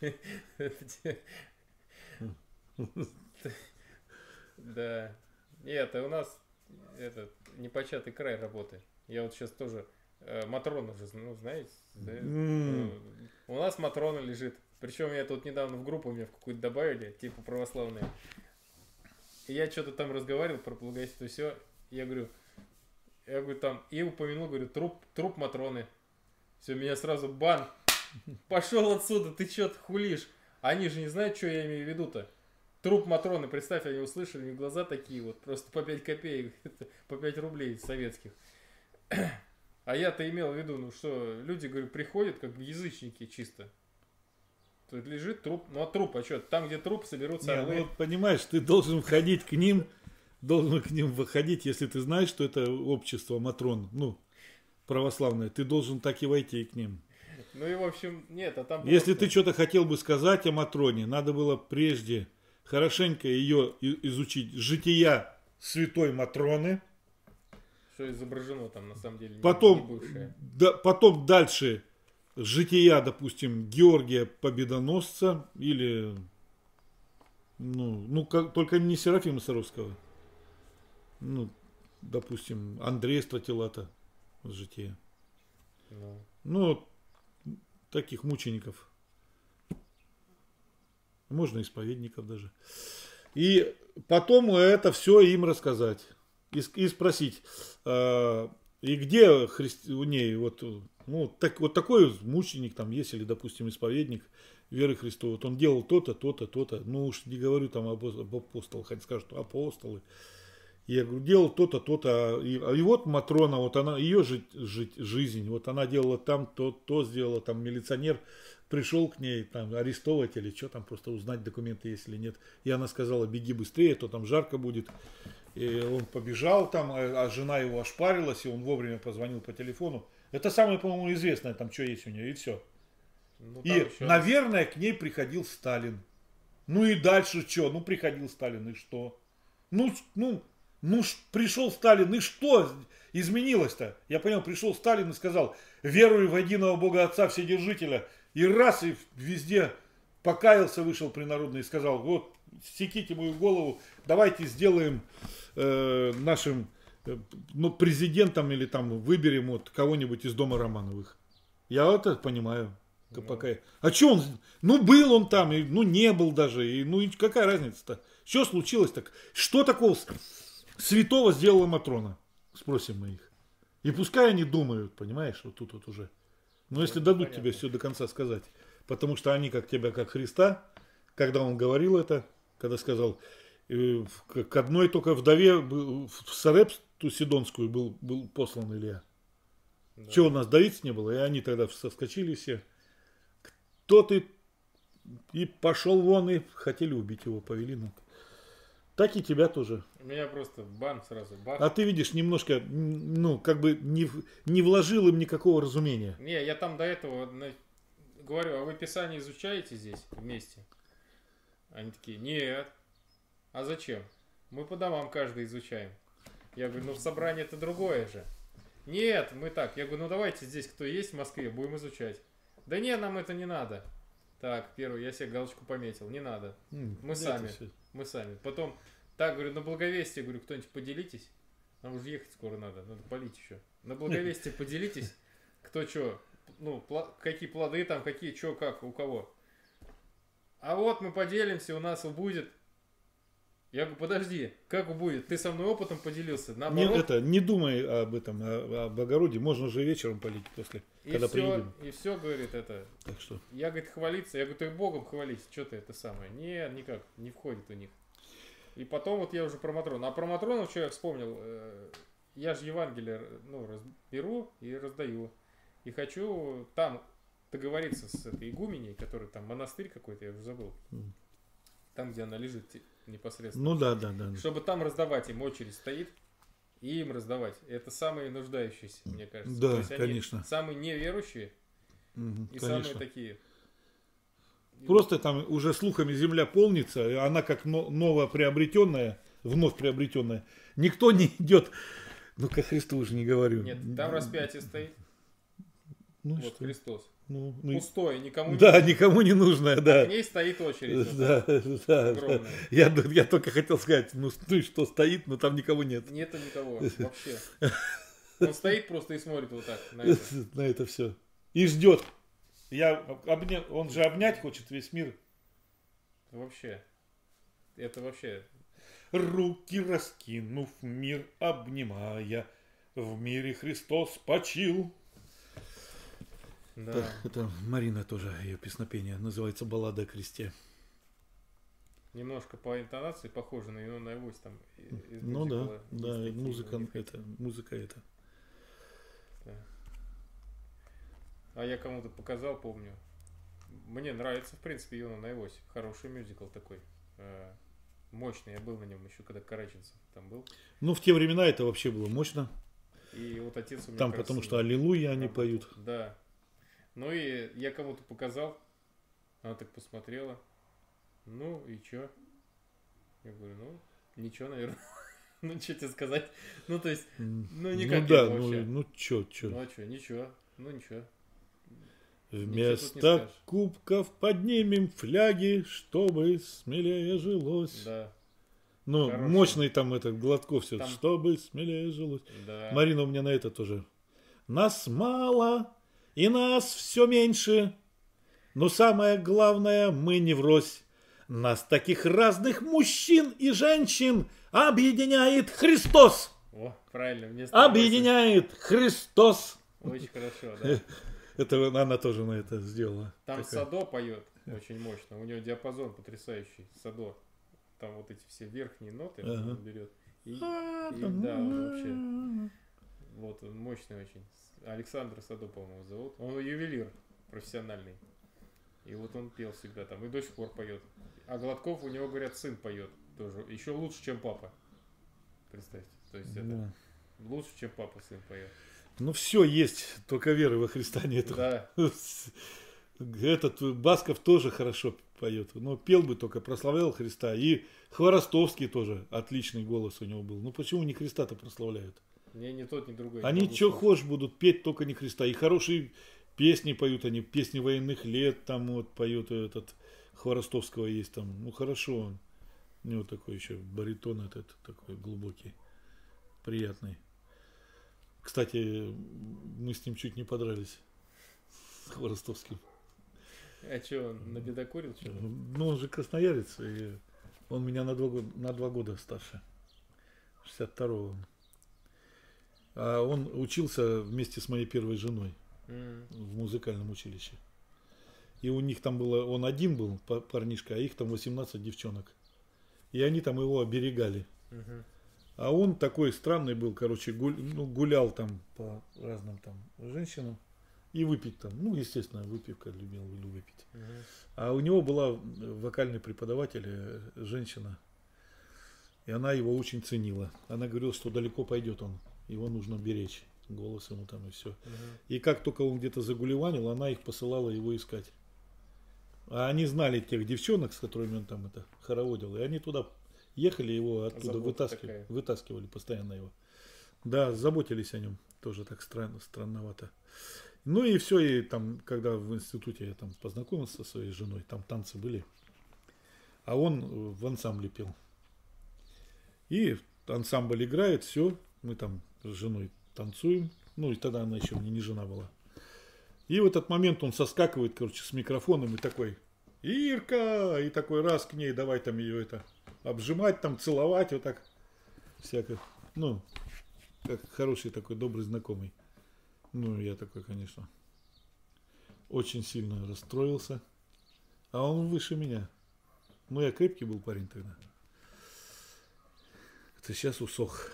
Да. Нет, у нас этот непочатый край работы. Я вот сейчас тоже... Матрона же, ну, знаете, да? Mm. У нас Матрона лежит. Причем я тут недавно в группу мне в какую-то добавили, типа православные. И я что-то там разговаривал про благовестие, все. Я говорю, я говорю там, и упомянул, говорю, труп, труп Матроны. Все, меня сразу бан. Пошел отсюда, ты что ты хулишь? Они же не знают, что я имею в виду-то. Труп Матроны, представь, они услышали, у них глаза такие вот, просто по пять копеек, по пять рублей советских. А я-то имел в виду, ну что, люди, говорю, приходят как бы язычники чисто. Тут лежит труп, ну а труп, а что, там, где труп, соберутся Не, орлы. ну, понимаешь, ты должен входить к ним, должен к ним выходить, если ты знаешь, что это общество Матрон, ну, православное, ты должен так и войти к ним. Ну и в общем, нет, а там... Если просто... ты что-то хотел бы сказать о Матроне, надо было прежде хорошенько ее изучить, жития святой Матроны. Что изображено там, на самом деле, потом, не бывшее. Да, потом дальше жития, допустим, Георгия Победоносца или, ну, ну как, только не Серафима Саровского. Ну, допустим, Андрея Стратилата жития. Ну. ну, таких мучеников. Можно исповедников даже. И потом это все им рассказать. И, и спросить, э, и где христи... у ней вот, ну, так, вот такой мученик там есть, или, допустим, исповедник веры Христовой, вот он делал то-то, то-то, то-то, ну уж не говорю там об, об апостолах, хоть скажут, что апостолы. Я говорю, делал то-то, то-то, и, и вот Матрона, вот она, ее жить, жить, жизнь, вот она делала там, то, то сделала, там милиционер пришел к ней, там, арестовать или что там, просто узнать, документы есть или нет. И она сказала, беги быстрее, то там жарко будет. И он побежал там, а жена его ошпарилась, и он вовремя позвонил по телефону. Это самое, по-моему, известное, там, что есть у нее, и все. Ну, и, еще... наверное, к ней приходил Сталин. Ну и дальше что? Ну, приходил Сталин, и что? Ну, ну, ну пришел Сталин, и что изменилось-то? Я понял, пришел Сталин и сказал, верую в единого Бога Отца Вседержителя. И раз, и везде покаялся, вышел принародный и сказал, вот, секите мою голову, давайте сделаем э, нашим э, ну, президентом или там выберем вот кого-нибудь из дома Романовых. Я это понимаю. Ну. Пока... А что он? Ну был он там, и, ну не был даже. И, ну и какая разница-то? Что случилось так? Что такого святого сделала Матрона? Спросим мы их. И пускай они думают, понимаешь, вот тут вот уже. Но если дадут понятно. Тебе все до конца сказать. Потому что они как тебя, как Христа, когда он говорил это, когда сказал, к одной только вдове в Сарепту Сидонскую был, был послан Илья. Да. Чего у нас давиться не было? И они тогда соскочили все. Кто ты? И пошел вон, и хотели убить его, повели. Ну. Так и тебя тоже. У меня просто бан сразу. Бан. А ты видишь, немножко, ну, как бы не, не вложил им никакого разумения. Не, я там до этого говорю, а вы Писание изучаете здесь вместе? Они такие, нет. А зачем? Мы по домам каждый изучаем. Я говорю, ну в собрании это другое же. Нет, мы так. Я говорю, ну давайте здесь, кто есть в Москве, будем изучать. Да нет, нам это не надо. Так, первый, я себе галочку пометил, не надо. Mm, мы сами, мы сами. Потом, так, говорю, на благовестие, говорю, кто-нибудь поделитесь. Нам уже ехать скоро надо, надо полить еще. На благовестие поделитесь, кто что, ну, какие плоды там, какие, что, как, у кого. А вот мы поделимся, у нас будет. Я говорю, подожди, как будет? Ты со мной опытом поделился? Наоборот. Не, это, не думай об этом, об огороде. Можно уже вечером полить после, и когда все, приедем. И все, говорит, это. Так что? Я, говорит, хвалиться. Я говорю, ты Богом хвались. Что ты это самое? Нет, никак, не входит у них. И потом вот я уже про Матрона. А про Матрону, что я вспомнил, я же Евангелие, ну, беру и раздаю. И хочу там договориться с этой игуменей, который там монастырь какой-то, я уже забыл. Mm. Там, где она лежит непосредственно. Ну да, да, да. Чтобы там раздавать, им очередь стоит, и им раздавать. Это самые нуждающиеся, мне кажется. Да, конечно. Самые неверующие угу, и конечно. самые такие. Просто там уже слухами земля полнится, и она как но- новоприобретенная, вновь приобретенная. Никто не идет, ну ко Христу уже не говорю. Нет, там распятие стоит. Ну, Вот что? Христос. Ну, ну, Пустой, никому не да, нужен. никому не нужное, да. А к ней стоит очередь. вот Да, так, да, да. огромная. Я, ду- я только хотел сказать, ну, ну и что стоит, но там никого нет. Нету никого вообще. Он стоит просто и смотрит вот так на это. На это все. И ждет. Я обня... Он же обнять хочет весь мир. Вообще. Это вообще. Руки раскинув, мир обнимая, в мире Христос почил. Да. Так, это Марина тоже, ее песнопение, называется «Баллада о кресте». Немножко по интонации похоже на Юнона Авось там. из Ну да, мюзикла да, есть такие музыка у них. это, музыка это. Да. А я кому-то показал, помню. Мне нравится, в принципе, Юнона Авось. Хороший мюзикл такой. э, Мощный. Я был на нем еще, когда Караченцев там был. Ну, в те времена это вообще было мощно. И вот отец у меня Там как раз потому с что ним «Аллилуйя» они работал. поют. Да. Ну и я кому-то показал. Она так посмотрела. Ну и чё? Я говорю, ну, ничего, наверное. Ну, что тебе сказать? Ну, то есть, ну, никак Ну да, это ну, вообще. ну чё, чё. Ну, а что, ничего. Ну, ничего. Вместо скажешь. кубков поднимем фляги, чтобы смелее жилось. Да, Ну, Хорошо. мощный там этот Гладков все, Там- чтобы смелее жилось. да. Марина у меня на это тоже. Нас мало, и нас все меньше. Но самое главное, мы не врозь. Нас таких разных мужчин и женщин объединяет Христос. О, правильно. Вместо Объединяет Христос. восемь. Очень хорошо, да. Это она тоже на это сделала. Там Такая. Садо поет очень мощно. У него диапазон потрясающий. Садо. Там вот эти все верхние ноты Ага. он берет. И, и да, он вообще. Вот он мощный очень. Александр Садо, по-моему, зовут. Он ювелир профессиональный. И вот он пел всегда там. И до сих пор поет. А Гладков, у него, говорят, сын поет тоже. Еще лучше, чем папа. Представьте. То есть это Да. лучше, чем папа сын поет. Ну все есть, только веры во Христа нету. Да. Этот Басков тоже хорошо поет. Но пел бы только, прославлял Христа. И Хворостовский тоже отличный голос у него был. Ну почему не Христа-то прославляют? Мне ни тот, ни другой. не Они могу что слушать. хочешь будут петь, только не Христа. И хорошие песни поют они, песни военных лет, там вот поет этот Хворостовского есть там. Ну хорошо. У него такой еще баритон этот такой глубокий, приятный. Кстати, мы с ним чуть не подрались. С Хворостовским. А что, он набедокурил что-то? Ну, он же красноярец, и он меня на два года, на два года старше. шестьдесят второго. А он учился вместе с моей первой женой М. в музыкальном училище. И у них там было, он один был, па- парнишка, а их там восемнадцать девчонок. И они там его оберегали. Мгм. А он такой странный был, короче, гуль- ну, гулял там по разным там женщинам. И выпить там, ну, естественно, выпивка любил выпить. Мгм. А у него была вокальный преподаватель, э, женщина. И она его очень ценила. Она говорила, что далеко пойдет он. Его нужно беречь. Голос ему там и все. Мгм. И как только он где-то загулеванил, она их посылала его искать. А они знали тех девчонок, с которыми он там это хороводил. И они туда ехали, его оттуда Забота вытаскивали, такая. вытаскивали постоянно его. Да, заботились о нем. Тоже так странно, странновато. Ну и все, и там, когда в институте я там познакомился со своей женой, там танцы были, а он э, в ансамбле пел. И ансамбль играет, все, мы там с женой танцуем, ну и тогда она еще мне не жена была. И в этот момент он соскакивает, короче, с микрофоном и такой, Ирка, и такой раз к ней, давай там ее это, обжимать, там целовать, вот так, всяко, ну, как хороший такой добрый знакомый. Ну, я такой, конечно, очень сильно расстроился. А он выше меня. Ну, я крепкий был парень тогда. Это сейчас усох.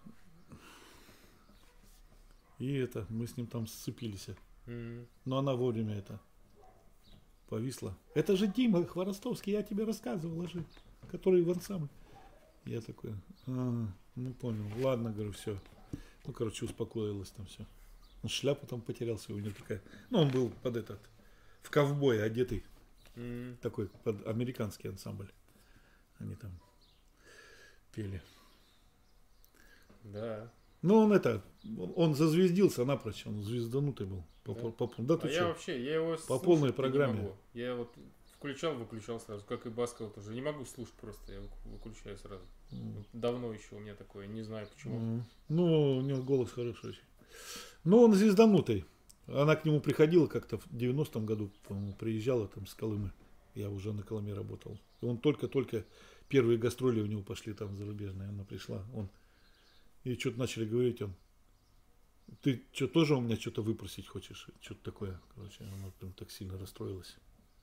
И это, мы с ним там сцепились. М. Но она вовремя это повисла. Это же Дима Хворостовский, я тебе рассказывал же, который в ансамбле. Я такой, а, ну понял, ладно, говорю, все. Ну, короче, успокоилась там все. Он шляпу там потерялся, у него такая. Ну, он был под этот, в ковбой одетый. М, Такой под американский ансамбль. Они там пели. Да. Ну, он это, он зазвездился напрочь, он звезданутый был. По, Да? по- по- да ты А я что? вообще, я его По слушать полной не программе. могу. Я вот включал, выключал сразу, как и Баскова тоже. Не могу слушать просто, я вык- выключаю сразу. Вот давно еще у меня такое, не знаю почему. Мгм. Ну, у него голос хороший очень. Ну, он звезданутый. Она к нему приходила как-то в девяностом году, по-моему, приезжала там с Колымы. Я уже на Колыме работал. И он только-только, первые гастроли у него пошли там зарубежные. Она пришла, он. И что-то начали говорить, он. Ты что, тоже у меня что-то выпросить хочешь? Что-то такое. Короче, она прям так сильно расстроилась.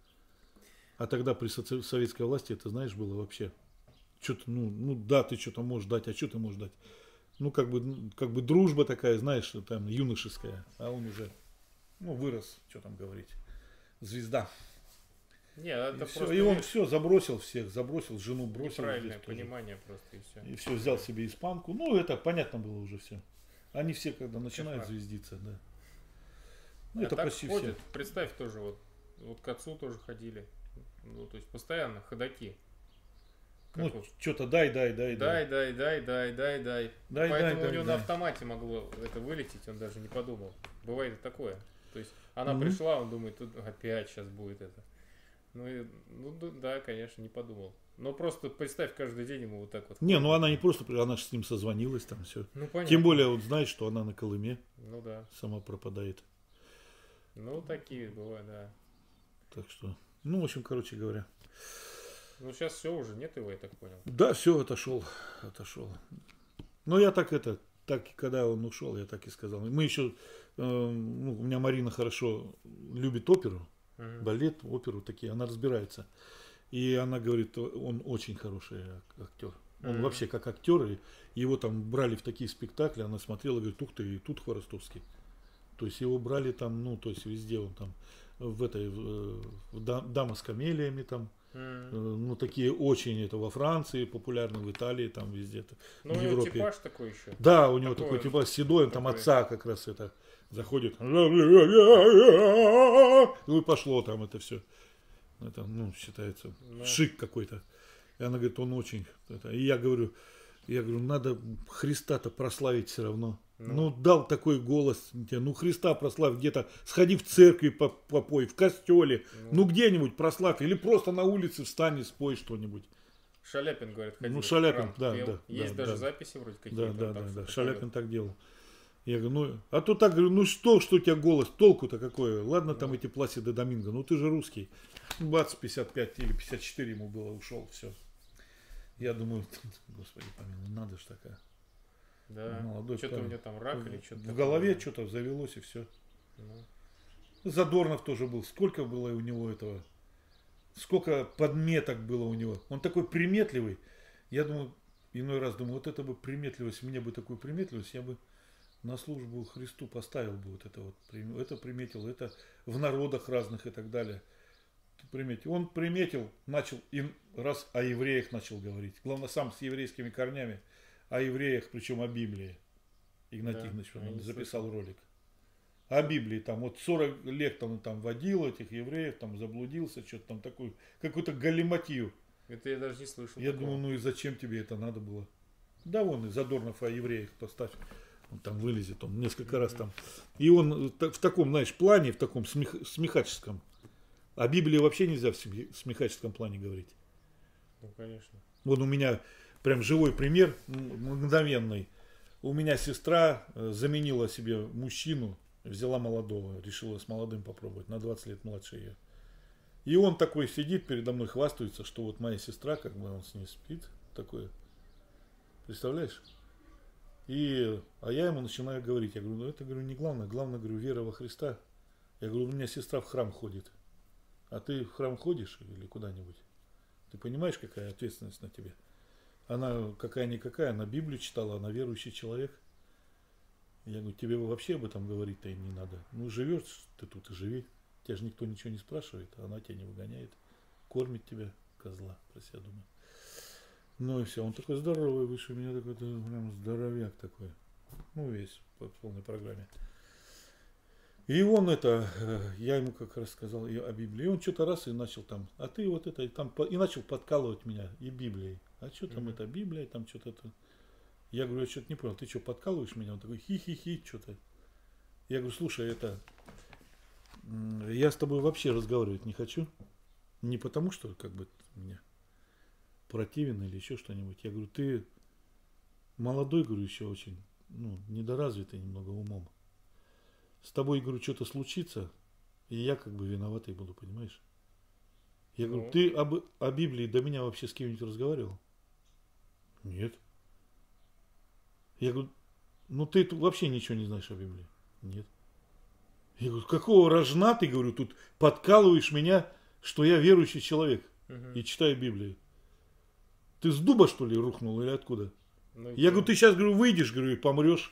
А тогда при соци- советской власти, это знаешь, было вообще. Что-то, ну, ну да, ты что-то можешь дать, а что ты можешь дать? Ну, как бы, ну, как бы дружба такая, знаешь, там, юношеская. А он уже, ну, вырос, что там говорить. Звезда. Не, это И, просто всё, и он видишь, все, забросил всех, забросил, жену бросил. неправильное здесь тоже. понимание просто и все. И все, взял себе испанку. Ну, это понятно было уже все. Они все, когда начинают Кошмар. звездиться, да. Ну, А это так почти ходят, все. представь тоже, вот, вот к отцу тоже ходили. Ну, то есть постоянно ходаки. Как Ну, вот, что-то дай, дай, дай, дай, дай, дай, дай, дай, дай. Дай, Поэтому дай, у него дай, на дай. автомате могло это вылететь, он даже не подумал. Бывает и такое. То есть она Мгм. пришла, он думает, тут опять сейчас будет это. Ну, и, ну д- да, конечно, не подумал. Но просто представь, каждый день ему вот так вот. Не, ходит. ну она не просто, при- она же с ним созвонилась там все. Ну, понятно. Тем более, вот знает, что она на Колыме Ну да. сама пропадает. Ну, такие бывают, да. Так что, ну, в общем, короче говоря. Ну, сейчас все уже нет его, я так понял. Да, все, отошел, отошел. Но я так это, так, когда он ушел, я так и сказал. Мы еще, э, ну, у меня Марина хорошо любит оперу, Мгм. балет, оперу такие, она разбирается. И она говорит, он очень хороший ак- актер. Он Мгм. вообще как актер, и его там брали в такие спектакли, она смотрела, говорит, ух ты, и тут Хворостовский. То есть его брали там, ну, то есть везде он там, в этой, в, в Да- «Дама с камелиями» там, Мгм. э, ну, такие очень, это во Франции популярны, в Италии, там везде. Ну, в у него Европе. типаж такой еще. Да, у него Такой такой, типа седой, он там такой. отца как раз это заходит. Ну и пошло там это все. Это, ну, считается Ну. шик какой-то. И она говорит, он очень. Это. И я говорю, я говорю, надо Христа-то прославить все равно. Ну. Ну, дал такой голос тебе, ну, Христа прославь где-то, сходи в церкви по- попой, в костеле, Ну. ну, где-нибудь прославь, или просто на улице встань и спой что-нибудь. Шаляпин, говорит, ходил. Ну, в Шаляпин, храм, да, пел. да, Есть да, даже да. записи вроде какие-то. Да, да, он да, там да. что-то Шаляпин поет. так делал. Я говорю, ну, а то так говорю, ну что, что у тебя голос, толку-то какое? Ладно, там Ну. эти Пласиdo Доминго, ну ты же русский. Бац, пятьдесят пять или пятьдесят четыре ему было, ушел, все. Я думаю, господи помилуй, надо ж такая. Да. Молодой Что-то у парень. него там рак или что-то. В голове что-то завелось и все. Ну. Задорнов тоже был. Сколько было у него этого? Сколько подметок было у него? Он такой приметливый. Я думаю, иной раз думаю, вот это бы приметливость, мне бы такую приметливость, я бы на службу Христу поставил бы вот это вот. прим- Это приметил, это в народах разных и так далее. Ты приметил. Он приметил, начал, и раз о евреях начал говорить. Главное, сам с еврейскими корнями. О евреях, причем о Библии. Игнатий Да, Игнатьевич я он не записал ролик. О Библии, там вот сорок лет он там водил этих евреев, там заблудился, что-то там такую, какую-то галиматью. Это я даже не слышал. Я такого. думаю, ну и зачем тебе это надо было? Да вон и Задорнов о евреях поставь. Он там вылезет, он несколько раз там. И он в таком, знаешь, плане, в таком смех, смехаческом. О Библии вообще нельзя в смех- смехаческом плане говорить. Ну, конечно. Вот у меня прям живой пример, м- мгновенный. У меня сестра э, заменила себе мужчину, взяла молодого, решила с молодым попробовать, на двадцать лет младше ее. И он такой сидит передо мной, хвастается, что вот моя сестра, как бы он с ней спит, такое. Представляешь? И, а я ему начинаю говорить, я говорю, ну это, говорю, не главное, главное, говорю, вера во Христа. Я говорю, у меня сестра в храм ходит. А ты в храм ходишь или куда-нибудь? Ты понимаешь, какая ответственность на тебе? Она какая-никакая, она Библию читала, она верующий человек. Я говорю, тебе вообще об этом говорить-то и не надо. Ну, живешь ты тут и живи. Тебя же никто ничего не спрашивает, а она тебя не выгоняет. Кормит тебя, козла, про себя думаю. Ну и все, он такой здоровый, выше меня такой, прям здоровяк такой. Ну, весь по полной программе. И он это, э, я ему как раз сказал и о Библии, и он что-то раз и начал там, а ты вот это, и, там, по- и начал подкалывать меня и Библией. А что там Мгм. это Библия, там что-то это. Я говорю, я что-то не понял, ты что, подкалываешь меня? Он такой, хи-хи-хи, что-то. Я говорю, слушай, это, м, я с тобой вообще разговаривать не хочу. Не потому, что как бы мне противен или еще что-нибудь. Я говорю, ты молодой, говорю, еще очень, ну, недоразвитый немного умом. С тобой, говорю, что-то случится, и я как бы виноватый буду, понимаешь? Я говорю, Ну. ты об, о Библии до меня вообще с кем-нибудь разговаривал? Нет. Я говорю, ну ты тут вообще ничего не знаешь о Библии? Нет. Я говорю, какого рожна ты, говорю, тут подкалываешь меня, что я верующий человек Мгм. и читаю Библию? Ты с дуба, что ли, рухнул или откуда? Ну и Я чё? говорю, ты сейчас, говорю, выйдешь, говорю, и помрешь.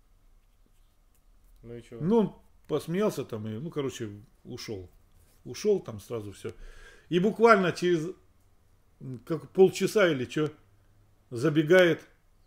Ну и что? Ну, он посмеялся там и, ну, короче, ушел. Ушел там сразу все. И буквально через м, как полчаса или что, забегает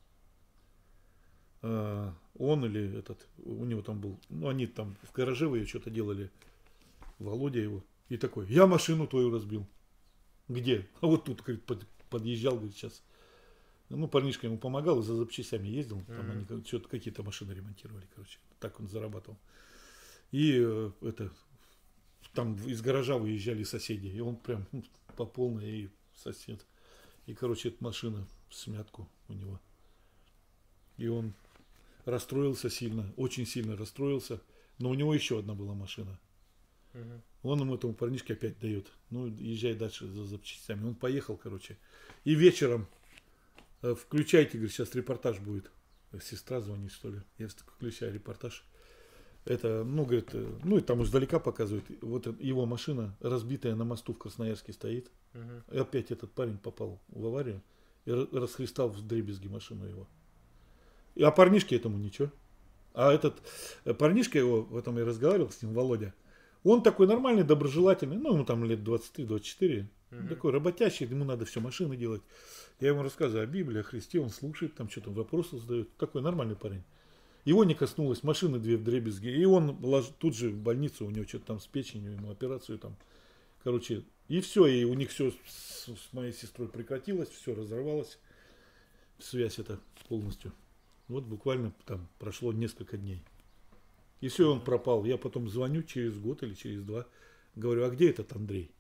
э, он или этот, у него там был, ну, они там в гараже вы что-то делали, Володя его, и такой, я машину твою разбил. Где? А вот тут, говорит, под- подъезжал, говорит, сейчас. Ну, парнишка ему помогал, и за запчастями ездил, там Мгм. они как- что-то какие-то машины ремонтировали, короче. Так он зарабатывал. И э, это, там из гаража выезжали соседи, и он прям ну, по полной, и сосед. И, короче, эта машина в смятку у него. И он расстроился сильно, очень сильно расстроился. Но у него еще одна была машина. Мгм. Он ему этому парнишке опять дает. Ну, езжай дальше за запчастями. Он поехал, короче. И вечером э, включайте, говорит, сейчас репортаж будет. Сестра звонит, что ли. Я включаю репортаж. Это, ну, говорит, э, ну, и там издалека показывают. Вот э- его машина, разбитая на мосту в Красноярске, стоит. Мгм. И опять этот парень попал в аварию и ра- расхлестал вдребезги машину его. И, а парнишке этому ничего. А этот э, парнишка его, в этом я разговаривал с ним, Володя, он такой нормальный, доброжелательный, ну, ему там лет двадцать три двадцать четыре, Мгм. такой работящий, ему надо все машины делать. Я ему рассказываю о Библии, о Христе, он слушает, там что-то вопросы задает. Такой нормальный парень. Его не коснулось, машины две вдребезги. И он лож- тут же в больницу, у него что-то там с печенью, ему операцию там. Короче, и все, и у них все с, с моей сестрой прекратилось, все разорвалось. Связь это полностью. Вот буквально там прошло несколько дней. И все, он пропал. Я потом звоню через год или через два. Говорю, а где этот Андрей?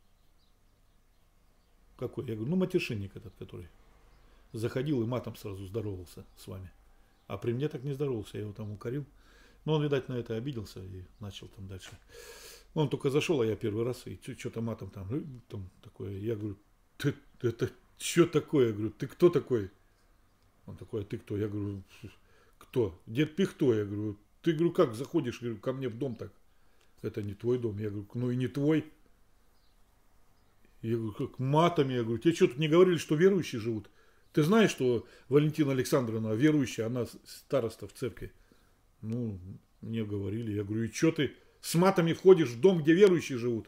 Какой? Я говорю, ну матершинник этот, который заходил и матом сразу здоровался с вами. А при мне так не здоровался, я его там укорил. Но он, видать, на это обиделся и начал там дальше. Он только зашел, а я первый раз, и что-то матом там, э, там такое. Я говорю, ты это что такое? Я говорю, ты кто такой? Он такой, а ты кто? Я говорю, кто? Дед Пихто. Я говорю, ты, говорю, как заходишь, говорю, ко мне в дом так? Это не твой дом. Я говорю, ну и не твой. Я говорю, как матами? Я говорю, тебе что тут не говорили, что верующие живут? Ты знаешь, что Валентина Александровна верующая, она староста в церкви? Ну, мне говорили. Я говорю, и что ты с матами входишь в дом, где верующие живут?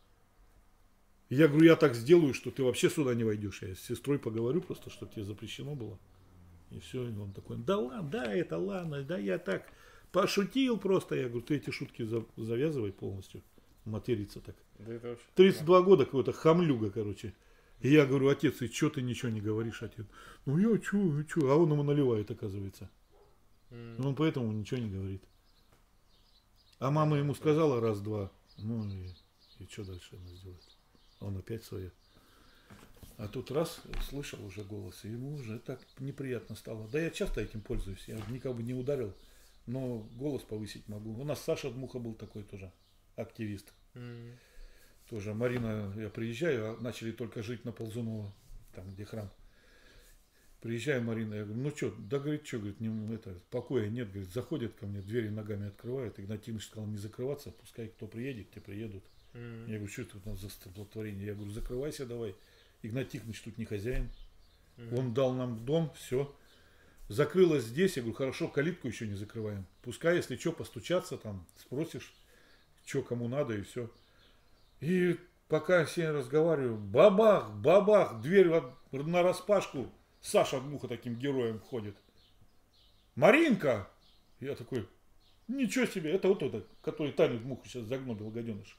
Я говорю, я так сделаю, что ты вообще сюда не войдешь. Я с сестрой поговорю просто, что тебе запрещено было. И все, и он такой, да ладно, да, это ладно, да я так пошутил просто. Я говорю, ты эти шутки за- завязывай полностью, материться так. Да это вообще... тридцать два года какой-то хамлюга, короче. И я говорю, отец, и что ты ничего не говоришь, отец? Ну я чё, чё, а он ему наливает, оказывается. М. Он поэтому ничего не говорит. А мама ему сказала раз-два, ну и, и что дальше она сделает? Он опять свое. А тут раз, слышал уже голос, и ему уже так неприятно стало. Да я часто этим пользуюсь, я никого не ударил, но голос повысить могу. У нас Саша Дмуха был такой тоже, активист. М. Тоже Марина, я приезжаю, а начали только жить на Ползунова, там где храм. Приезжаю, Марина, я говорю, ну что, да, говорит, что, говорит, не, это, покоя нет, говорит, заходят ко мне, двери ногами открывают. Игнат Тимович сказал не закрываться, пускай кто приедет, те приедут. М. Я говорю, что это у нас за столпотворение? Я говорю, закрывайся давай. Игнат Тихонович тут не хозяин. М. Он дал нам дом, все. Закрылось здесь, я говорю, хорошо, калитку еще не закрываем. Пускай, если что, постучаться там, спросишь, что кому надо и все. И пока я с ней разговариваю, бабах, бабах, дверь на распашку. Саша Дмуха таким героем ходит. Маринка! Я такой, Ничего себе, это вот этот, который Таню в муху сейчас загнобил, гаденыш.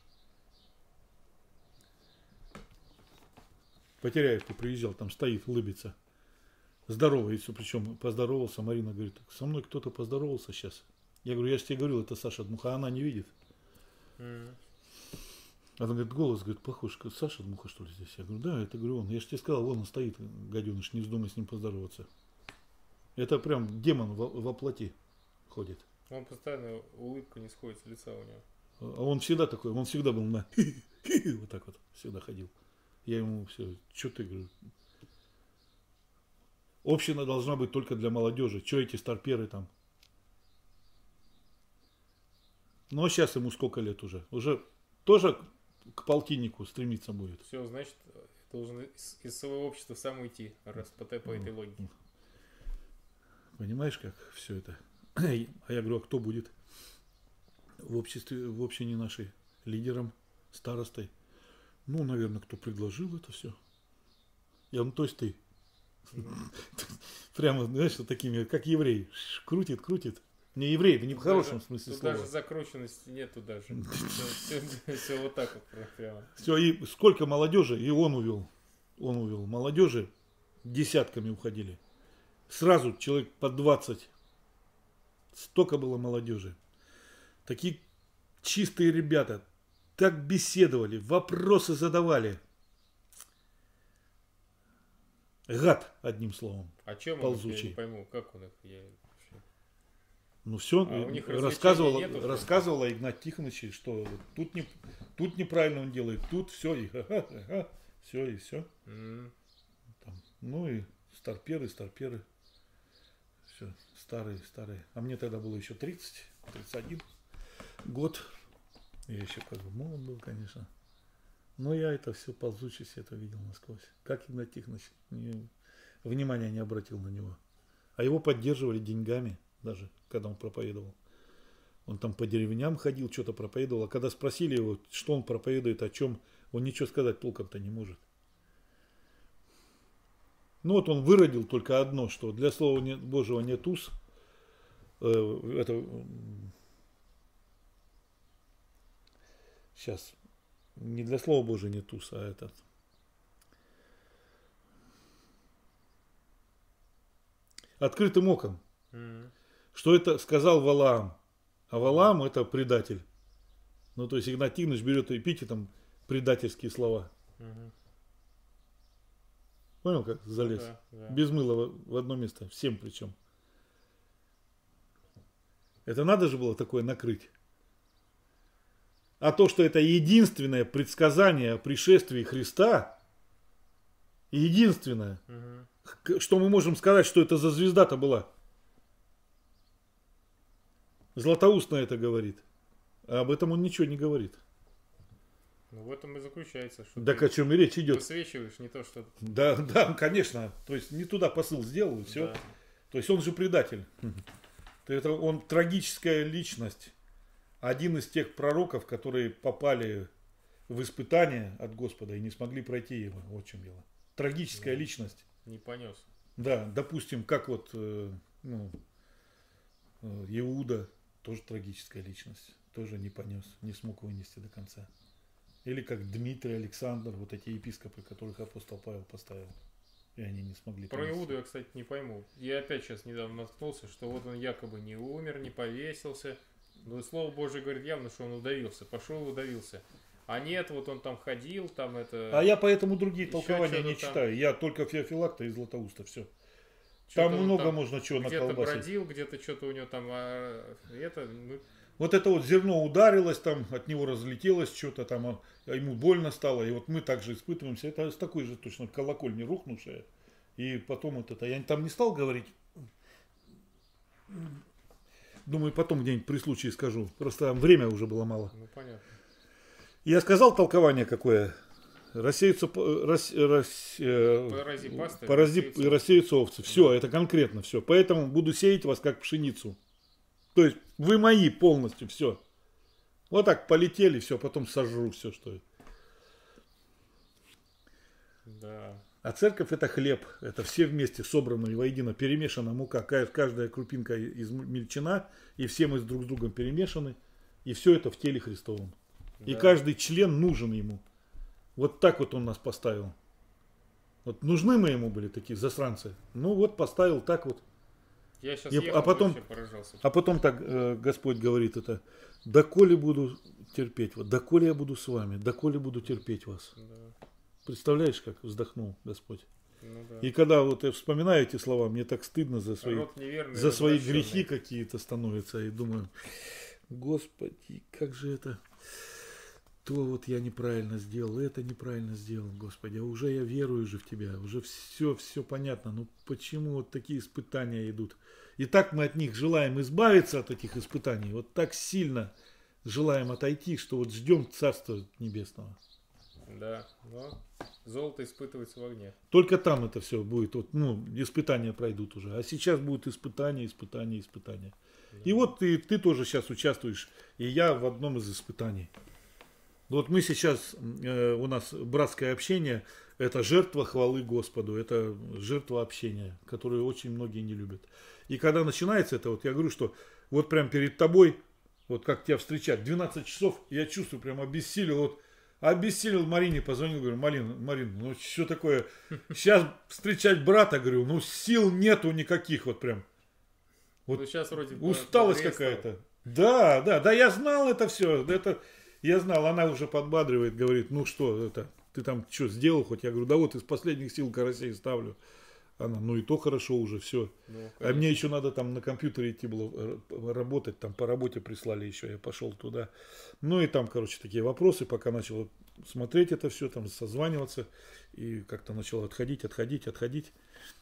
Потеряев-то приезжал, там стоит, улыбится. Здоровается, причем поздоровался. Марина говорит, со мной кто-то поздоровался сейчас. Я говорю, я же тебе говорил, это Саша Дмуха, а она не видит. Mm. Она говорит, голос, говорит, похож, Саша Дмуха, что ли, здесь? Я говорю, да, это, говорю, он. Я же тебе сказал, вон он стоит, гаденыш, не вздумай с ним поздороваться. Это прям демон во, во плоти ходит. Он постоянно, улыбка не сходит с лица у него. А он всегда такой, он всегда был на вот так вот, всегда ходил. Я ему все, что ты, говорю, община должна быть только для молодежи. Че эти старперы там? Ну, а сейчас ему сколько лет уже? Уже тоже к полтиннику стремиться будет. Все, значит, должен из, из своего общества сам уйти, раз по, по этой логике. Понимаешь, как все это? А я говорю, а кто будет в обществе, в общине нашей лидером, старостой? Ну, наверное, кто предложил это все. Я, ну, то есть ты. Прямо, знаешь, такими, как еврей. Крутит, крутит. Не еврей, да не в хорошем смысле слова. Даже закрученности нету даже. Все вот так вот прямо. Все, и сколько молодежи, и он увел. Он увел. Молодежи десятками уходили. Сразу человек по двадцать. Столько было молодежи. Такие чистые ребята. Так беседовали, вопросы задавали. Гад, одним словом. А чем ползучий. Он их, я не пойму, как он их... Я... Ну все, а рассказывала, нету, рассказывала Игнат Тихонович, что тут, не, тут неправильно он делает, тут все, и ха-ха, ха-ха, все, и все. Mm. Там, ну и старперы, старперы. Все, старые, старые. А мне тогда было еще тридцать, тридцать один год. Я еще как бы молод был, конечно. Но я это все ползучесть это видел насквозь. Как Игнат Тихонович не, внимания не обратил на него. А его поддерживали деньгами даже, когда он проповедовал. Он там по деревням ходил, что-то проповедовал. А когда спросили его, что он проповедует, о чем, он ничего сказать толком-то не может. Ну вот он выродил только одно, что для слова нет, Божьего нет уз. Э, это... Сейчас. Не для слова Божьего нет уз, а этот. Открытым оком. Mm-hmm. Что это сказал Валаам. А Валаам это предатель. Ну, то есть Игнат Тихонович берет эпитетом предательские слова. Mm-hmm. Понял, как залез? Да, да. Без мыла в одно место. Всем причем. Это надо же было такое накрыть. А то, что это единственное предсказание о пришествии Христа, единственное, угу. Что мы можем сказать, что это за звезда-то была. Златоуст на это говорит. А об этом он ничего не говорит. Ну, в этом и заключается. Что так о чем и речь идет. Высвечиваешь не то, что... Да, да, конечно. То есть не туда посыл сделал и все. Да. То есть он же предатель. Это он трагическая личность. Один из тех пророков, которые попали в испытание от Господа и не смогли пройти его. Вот в чем дело. Трагическая да. личность. Не понес. Да, допустим, как вот э, ну, э, Иуда, тоже трагическая личность. Тоже не понес, не смог вынести до конца. Или как Дмитрий, Александр, вот эти епископы, которых апостол Павел поставил. И они не смогли. Про понести. Иуду я, кстати, не пойму. Я опять сейчас недавно наткнулся, что вот он якобы не умер, не повесился. Но Слово Божие говорит явно, что он удавился. Пошел и удавился. А нет, вот он там ходил, там это... А я поэтому другие толкования не там... читаю. Я только Феофилакта и Златоуста, все. Там много там можно чего наколбасить. Где-то бродил, где-то что-то у него там... А... Это... Ну... Вот это вот зерно ударилось, там от него разлетелось что-то, там а ему больно стало. И вот мы также испытываемся. Это с такой же точно колокольни рухнувшая. И потом вот это... Я там не стал говорить... Думаю, потом где-нибудь при случае скажу. Просто там время уже было мало. Ну, понятно. Я сказал толкование какое. Рассеются... Рас, рас, э, порази пасты, порази, рассеются. рассеются овцы. Все, да. Это конкретно все. Поэтому буду сеять вас как пшеницу. То есть вы мои полностью, все. Вот так полетели, все, потом сожру все, что... Да. А церковь это хлеб, это все вместе собранные воедино, перемешана мука, каждая крупинка измельчена, и все мы друг с другом перемешаны, и все это в теле Христовом. Да. И каждый член нужен ему. Вот так вот он нас поставил. Вот нужны мы ему были такие засранцы. Ну вот поставил так вот. Я сейчас Я, а потом, а потом так э, Господь говорит это: доколе буду терпеть вас, доколе я буду с вами, доколе буду терпеть вас. Да. Представляешь, как вздохнул Господь. Ну, да. И когда вот я вспоминаю эти слова, мне так стыдно за свои, за свои грехи какие-то становятся. И думаю, Господи, как же это, то вот я неправильно сделал, это неправильно сделал, Господи, а уже я верую же в Тебя, уже все, все понятно, но почему вот такие испытания идут? И так мы от них желаем избавиться от этих испытаний, вот так сильно желаем отойти, что вот ждем Царства Небесного. Да, но золото испытывается в огне. Только там это все будет, вот, ну, испытания пройдут уже. А сейчас будут испытания, испытания, испытания. Да. И вот ты, ты тоже сейчас участвуешь, и я в одном из испытаний. Вот мы сейчас, э, у нас братское общение, это жертва хвалы Господу, это жертва общения, которую очень многие не любят. И когда начинается это, вот я говорю, что вот прям перед тобой, вот как тебя встречать, двенадцать часов, я чувствую, прям обессилел, вот, обессилел Марине, позвонил, говорю, Марин, Марин, ну что такое, сейчас встречать брата, говорю, ну сил нету никаких, вот прям. Вот ну, сейчас вроде усталость какая-то. Да, да, да, я знал это все, это, я знал, она уже подбадривает, говорит, ну что, это, ты там что сделал хоть? Я говорю, да вот из последних сил карасей ставлю. Она, ну и то хорошо уже, все. Ну, а мне еще надо там на компьютере идти было работать, там по работе прислали еще, я пошел туда. Ну и там, короче, такие вопросы, пока начал смотреть это все, там созваниваться, и как-то начал отходить, отходить, отходить.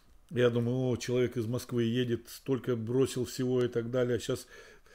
Я думаю, о, человек из Москвы едет, столько бросил всего и так далее, сейчас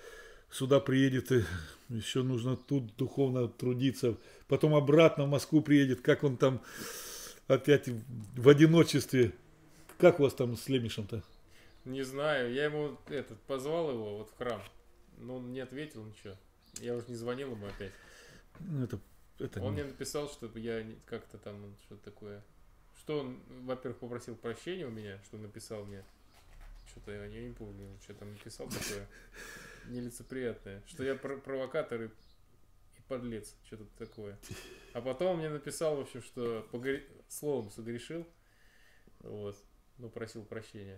сюда приедет, и еще нужно тут духовно трудиться, потом обратно в Москву приедет, как он там опять в одиночестве. Как у вас там с Лемишем-то? Не знаю, я ему этот позвал его вот в храм, но он не ответил ничего. Я уже не звонил ему опять. Это, это он не... мне написал, что я как-то там что-то такое. Что он, во-первых, попросил прощения у меня, что написал мне. Что-то я не помню, что там написал такое нелицеприятное. Что я провокатор и, и подлец, что-то такое. А потом он мне написал, в общем, что погре... словом согрешил. Вот. Ну, просил прощения.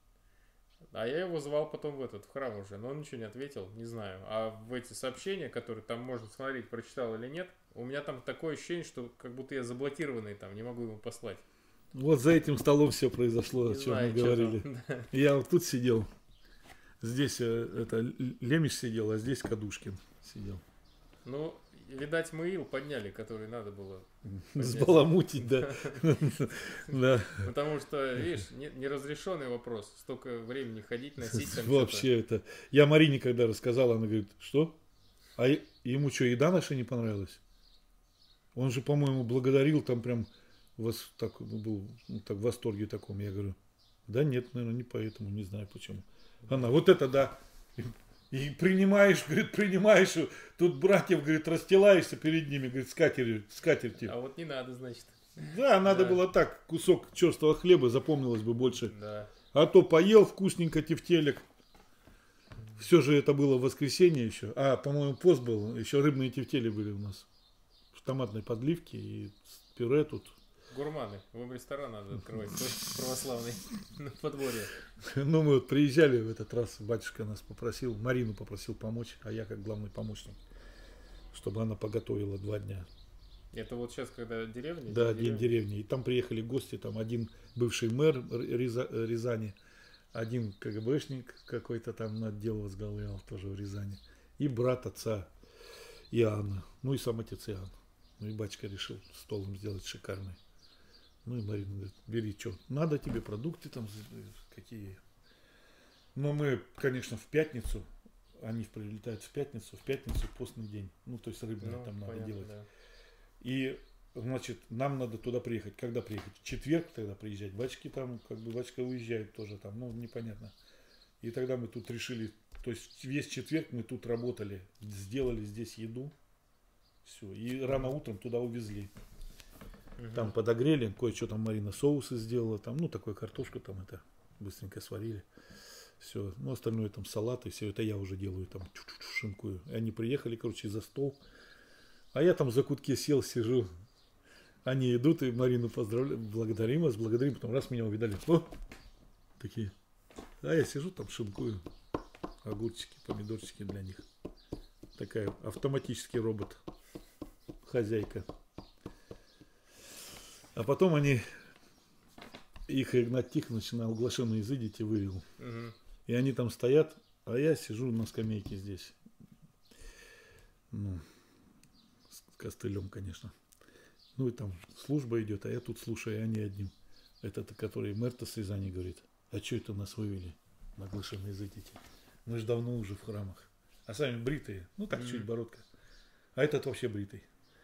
А я его звал потом в этот, в храм уже, но он ничего не ответил, не знаю. А в эти сообщения, которые там можно смотреть, прочитал или нет, у меня там такое ощущение, что как будто я заблокированный там, не могу ему послать. Вот за этим столом все произошло, не о чем знаю, мы говорили. Там, да. Я вот тут сидел, здесь это Лемиш сидел, а здесь Кадушкин сидел. Ну, видать, мы ил подняли, который надо было сбаламутить, да. Да. Потому что, видишь, неразрешенный вопрос. Столько времени ходить, носить там. Вообще это. Я Марине когда рассказала, она говорит, что? А ему что, еда наша не понравилась? Он же, по-моему, благодарил там прям, вас так был так в восторге таком. Я говорю, да нет, наверное, не поэтому, не знаю почему. Она, вот это да. И принимаешь, говорит, принимаешь, тут братьев, говорит, расстилаешься перед ними, говорит, скатертью, скатертью. А вот не надо, значит. Да, надо да. было так, кусок черствого хлеба, запомнилось бы больше. Да. А то поел вкусненько тефтелек. Все же это было в воскресенье еще. А, по-моему, пост был, еще рыбные тефтели были у нас. В томатной подливке и пюре тут. Гурманы. Вам ресторан надо открывать, православный, на подворье. Ну, мы вот приезжали в этот раз, батюшка нас попросил, Марину попросил помочь, а я как главный помощник, чтобы она поготовила два дня. Это вот сейчас, когда деревня? Да, день деревни. деревни. И там приехали гости, там один бывший мэр Ряза, Рязани, один КГБшник какой-то там отдел возглавлял, тоже в Рязани, и брат отца Иоанна, ну и сам отец Иоанн. Ну и батюшка решил стол им сделать шикарный. Ну и Марина говорит, бери, что, надо тебе продукты там какие. Но мы, конечно, в пятницу, они прилетают в пятницу, в пятницу постный день. Ну, то есть рыбное ну, там понятно, надо делать. Да. И, значит, нам надо туда приехать. Когда приехать? В четверг тогда приезжать. Батюшки там, как бы, батюшка уезжает тоже там, ну, непонятно. И тогда мы тут решили, то есть весь четверг мы тут работали, сделали здесь еду. Все. И рано утром туда увезли. Угу. Там подогрели, кое-что там Марина соусы сделала, там, ну, такую картошку там это быстренько сварили. Все, ну, остальное там салаты, все это я уже делаю, там, чу-чу-чу, шинкую. И они приехали, короче, за стол. А я там в закутке сел, сижу. Они идут, и Марину поздравляю, благодарим вас, благодарим. Потом раз меня увидали, о, такие. А я сижу там, шинкую. Огурчики, помидорчики для них. Такая автоматический робот. Хозяйка. А потом они, их Игнат Тихонович на оглашенные изыдите вывел. Угу. И они там стоят, а я сижу на скамейке здесь. Ну, с костылем, конечно. Ну и там служба идет, а я тут слушаю, и они одним. Это который мэр-то с Рязани говорит, а что это нас вывели на оглашенные изыдите? Мы же давно уже в храмах. А сами бритые, ну так mm-hmm. чуть бородка. А этот вообще бритый.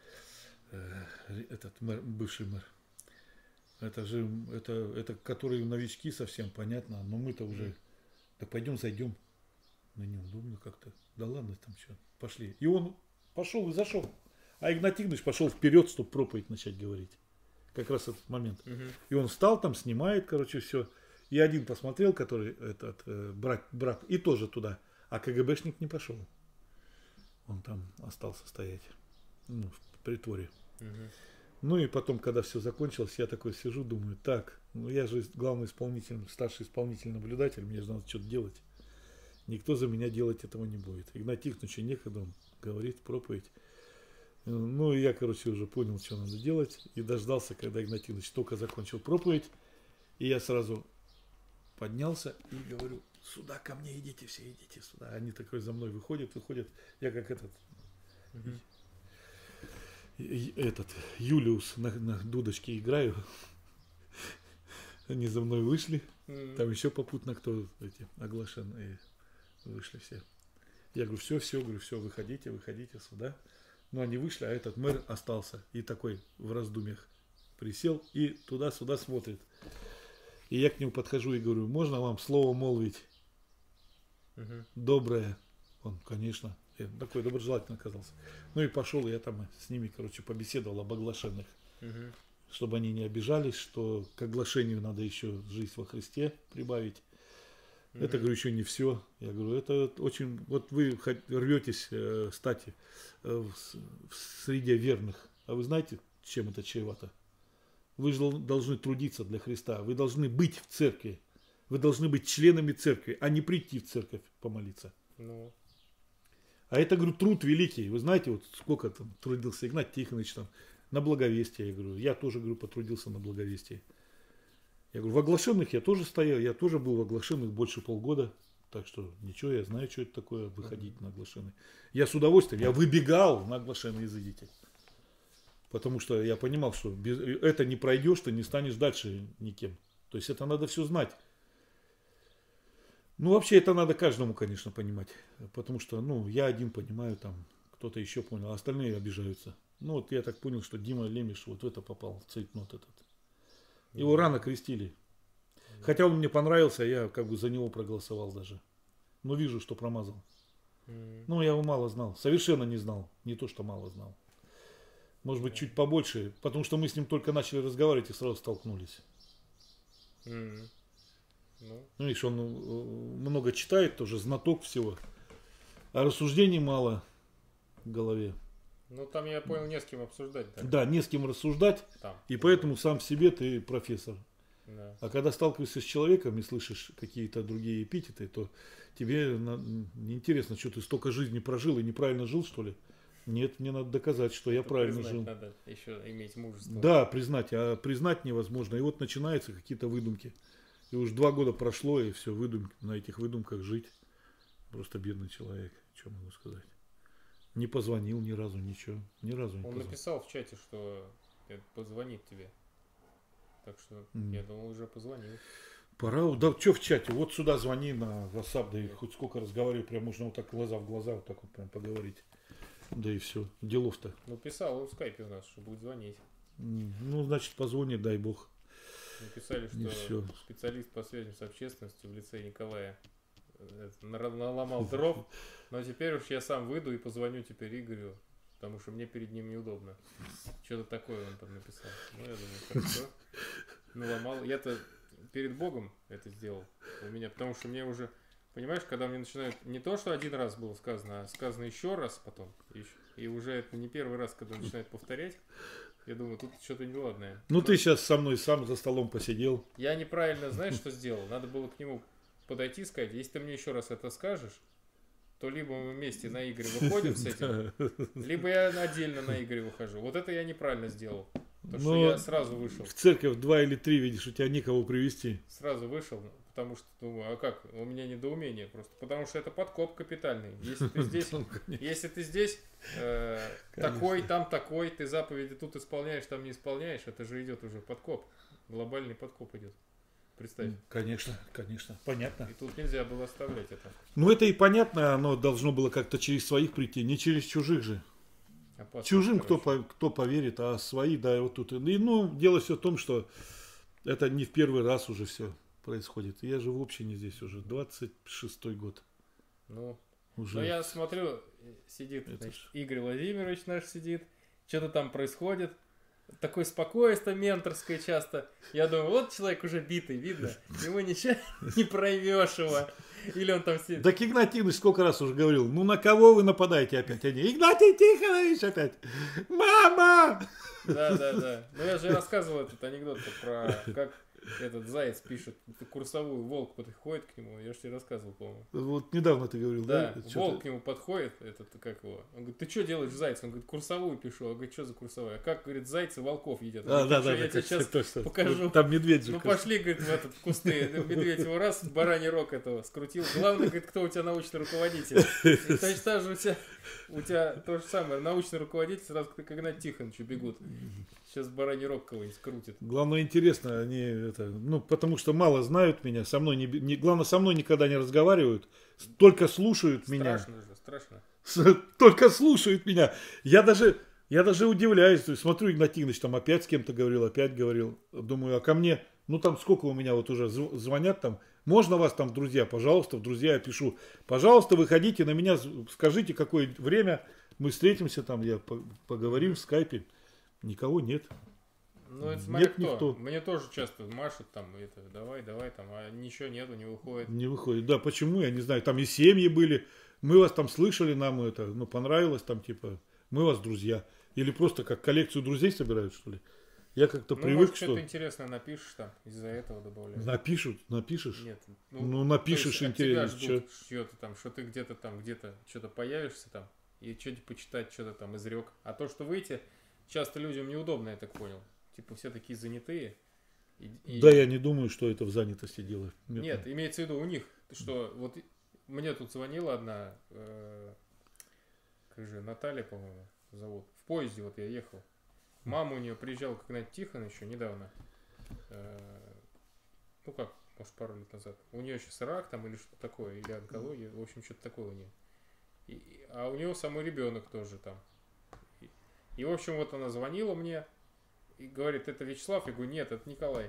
Этот мэр, бывший мэр. Это же, это, это которые новички совсем, понятно. Но мы-то уже, mm-hmm. так пойдем зайдем. Ну неудобно как-то. Да ладно там что, пошли. И он пошел и зашел. А Игнат Тихонович пошел вперед, чтобы проповедь начать говорить. Как раз этот момент. Mm-hmm. И он встал там, снимает, короче, все. И один посмотрел, который этот э, брат, брат, и тоже туда. А КГБшник не пошел. Он там остался стоять. Ну, в притворе. Угу. Ну и потом, когда все закончилось, я такой сижу, думаю, так, ну я же главный исполнитель, старший исполнительный наблюдатель, мне же надо что-то делать. Никто за меня делать этого не будет. Игнат Тихонович некогда, он говорит проповедь. Ну и я, короче, уже понял, что надо делать. И дождался, когда Игнат Тихонович только закончил проповедь. И я сразу поднялся и говорю, сюда ко мне идите, все идите сюда. Они такой за мной выходят, выходят. Я как этот, угу. этот Юлиус на, на дудочке играю. Они за мной вышли. Угу. Там еще попутно кто эти оглашенные вышли все. Я говорю, все, все, говорю, все, выходите, выходите сюда. Ну, они вышли, а этот мэр остался. И такой в раздумьях присел и туда-сюда смотрит. И я к нему подхожу и говорю, можно вам слово молвить? Угу. Доброе. Он, конечно. Я такой доброжелательный оказался. Ну и пошел, я там с ними, короче, побеседовал об оглашенных. Угу. Чтобы они не обижались, что к оглашению надо еще жизнь во Христе прибавить. Угу. Это, говорю, еще не все. Я говорю, это очень... Вот вы рветесь э, стать э, в, в среде верных. А вы знаете, чем это чревато? Вы же должны трудиться для Христа. Вы должны быть в церкви. Вы должны быть членами церкви, а не прийти в церковь помолиться. Ну. А это, говорю, труд великий. Вы знаете, вот сколько там трудился Игнат Тихонович там на благовестие. Я говорю, я тоже, говорю, потрудился на благовестие. Я говорю, в оглашенных я тоже стоял. Я тоже был в оглашенных больше полгода. Так что ничего, я знаю, что это такое, выходить на оглашенные. Я с удовольствием, я выбегал на оглашенные, изыдите. Потому что я понимал, что без, это не пройдешь, ты не станешь дальше никем. То есть это надо все знать. Ну, вообще это надо каждому, конечно, понимать. Потому что, ну, я один понимаю, там, кто-то еще понял, а остальные обижаются. Ну, вот я так понял, что Дима Лемеш вот в это попал, в цейтнот этот. Его рано крестили. Хотя он мне понравился, я как бы за него проголосовал даже. Но вижу, что промазал. Ну, я его мало знал. Совершенно не знал. Не то, что мало знал. Может быть, чуть побольше, потому что мы с ним только начали разговаривать и сразу столкнулись. Mm-hmm. Ну, ну, видишь, он много читает, тоже знаток всего. А рассуждений мало в голове. Ну, там, я понял, не с кем обсуждать. Да, да не с кем рассуждать, там. И поэтому сам в себе ты профессор. Да. А когда сталкиваешься с человеком и слышишь какие-то другие эпитеты, то тебе неинтересно, что ты столько жизни прожил и неправильно жил, что ли? Нет, мне надо доказать, что я это правильно признать жил. Надо еще иметь мужество. Да, признать, а признать невозможно. И вот начинаются какие-то выдумки. И уж два года прошло, и все, выдумки, на этих выдумках жить. Просто бедный человек, что могу сказать. Не позвонил ни разу, ничего. Ни разу не Он позвонил. написал в чате, что позвонит тебе. Так что mm. я думал, уже позвонил. Пора, да что в чате, вот сюда звони на WhatsApp, да и хоть сколько разговариваю, прям можно вот так глаза в глаза, вот так вот прям поговорить. Да и все, делов-то. Ну, писал он в скайпе у нас, что будет звонить. Ну, значит, позвонит, дай бог. Написали, что специалист по связям с общественностью в лице Николая наломал дров. Но теперь уж я сам выйду и позвоню теперь Игорю. потому что мне перед ним неудобно. Что-то такое он там написал. Ну, я думаю, хорошо. Наломал. Я-то перед Богом это сделал у меня, потому что мне уже, понимаешь, когда мне начинают, не то, что один раз было сказано, а сказано еще раз потом, и, и уже это не первый раз, когда начинают повторять, я думаю, тут что-то неладное. Ну, ты сейчас со мной сам за столом посидел. Я неправильно, знаешь, что сделал? Надо было к нему подойти и сказать, если ты мне еще раз это скажешь, то либо мы вместе на Игоря выходим с этим, либо я отдельно на Игоря выхожу. Вот это я неправильно сделал. Потому что я сразу вышел. В церковь два или три, видишь, у тебя никого привести. Сразу вышел, потому что думаю, а как? У меня недоумение просто. Потому что это подкоп капитальный. Если ты здесь, если ты здесь э, такой, там такой, ты заповеди тут исполняешь, там не исполняешь, это же идет уже подкоп. Глобальный подкоп идет. Представь. Конечно, конечно, понятно. И тут нельзя было оставлять это. Ну это и понятно, оно должно было как-то через своих прийти, не через чужих же. Опасно, Чужим кто, короче. по, кто поверит, а свои, да, вот тут. И, ну, дело все в том, что это не в первый раз уже все происходит. Я живу в общине здесь уже двадцать шестой год. Ну, уже. но я смотрю, сидит, Это значит, ж- Игорь Владимирович наш сидит, что-то там происходит. Такое спокойствие менторское часто. Я думаю, вот человек уже битый, видно. Ему ничего не проймешь его. Или он там сидит. Так Игнатий Тихонович сколько раз уже говорил, ну на кого вы нападаете опять? Они, Игнатий Тихонович опять, мама! Да, да, да. Ну я же рассказывал этот анекдот про как этот заяц пишет курсовую, волк подходит к нему. Я же тебе рассказывал, по-моему. Вот недавно ты говорил, да? Да, Что-то- волк к нему подходит, этот, как его, он говорит, ты что делаешь, зайц? Он говорит, курсовую пишу. Он говорит, что за курсовая? А как, говорит, зайцы волков едят? Он А, говорит, да, «Ну да, что, я да, тебе как- сейчас точно. покажу. Там медведь же. Ну кажется. пошли, говорит, в этот в кусты. Медведь его раз, бараний рог этого скрутил. Главное, говорит, кто у тебя научный руководитель. И точно так же у тебя, у тебя то же самое, научный руководитель, сразу как Игнатий Тихонович бегут. Сейчас бараний рог кого-нибудь скрутит. Главное, интересно, они это, ну, потому что мало знают меня, со мной не, бе- не- главное, со мной никогда не разговаривают, только слушают меня. Страшно же, страшно. С- Только слушают меня. Я даже, я даже удивляюсь, то есть смотрю, Игнатий Тихонович там опять с кем-то говорил, опять говорил, думаю, а ко мне, ну там сколько у меня вот уже зв- звонят там, можно вас там, друзья, пожалуйста, в друзья я пишу, пожалуйста, выходите на меня, з- скажите, какое время мы встретимся там, я по- поговорим в скайпе. Никого нет. Ну, это смотри, Нет кто. никто. Мне тоже часто машут там, это, давай, давай, там, а ничего нету, не выходит. Не выходит. Да, почему, я не знаю. Там и семьи были. Мы вас там слышали, нам это, ну, понравилось там, типа, мы вас друзья. Или просто как коллекцию друзей собирают, что ли. Я как-то Ну, привык, может, что что-то интересное напишешь там, из-за этого добавляют. напишут, напишешь. Нет. Ну, напишешь то есть от тебя интересно, ждут что-то там, что ты где-то там, где-то что-то появишься там, и что-нибудь почитать, что-то там изрек. А то, что выйти, часто людям неудобно, я так понял. Типа все такие занятые. И, и- Да, я не думаю, что это в занятости дело. Нет, имеется в виду у них, что вот и- мне тут звонила одна, э, как же, Наталья, по-моему, зовут. В поезде вот я ехал. Мама у нее приезжала к Игнатию Тихоновичу еще недавно. Э, ну как, может, пару лет назад. У нее сейчас рак там или что-то такое, или онкология, в общем, что-то такое у нее. И- и- а у него самый ребенок тоже там. И, и, в общем, вот она звонила мне и говорит, это Вячеслав? Я говорю, нет, это Николай.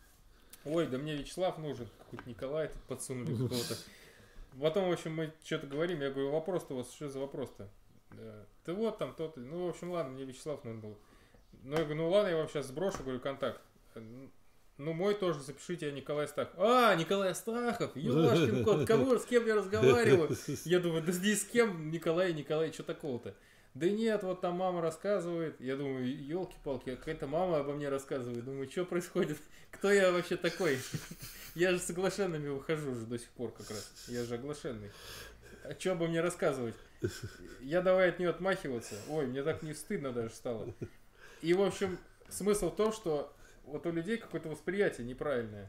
Ой, да мне Вячеслав нужен, какой-то Николай тут подсунули какого-то. Потом, в общем, мы что-то говорим, я говорю, вопрос-то у вас, что за вопрос-то? Э, Ты вот там, тот, ну, в общем, ладно, мне Вячеслав нужен был. Ну, я говорю, ну ладно, я вам сейчас сброшу, говорю, контакт. Э, Ну, мой тоже запишите, я Николай Астахов. А, Николай Астахов, ёлашкин кот, кого, с кем я разговариваю? Я думаю, да здесь с кем, Николай, Николай, что такого-то? Да нет, вот там мама рассказывает. Я думаю, елки-палки, какая-то мама обо мне рассказывает. Думаю, что происходит? Кто я вообще такой? Я же с оглашенными выхожу уже до сих пор как раз. Я же оглашенный. А что обо мне рассказывать? Я давай от нее отмахиваться. Ой, мне так не стыдно даже стало. И, в общем, смысл в том, что вот у людей какое-то восприятие неправильное.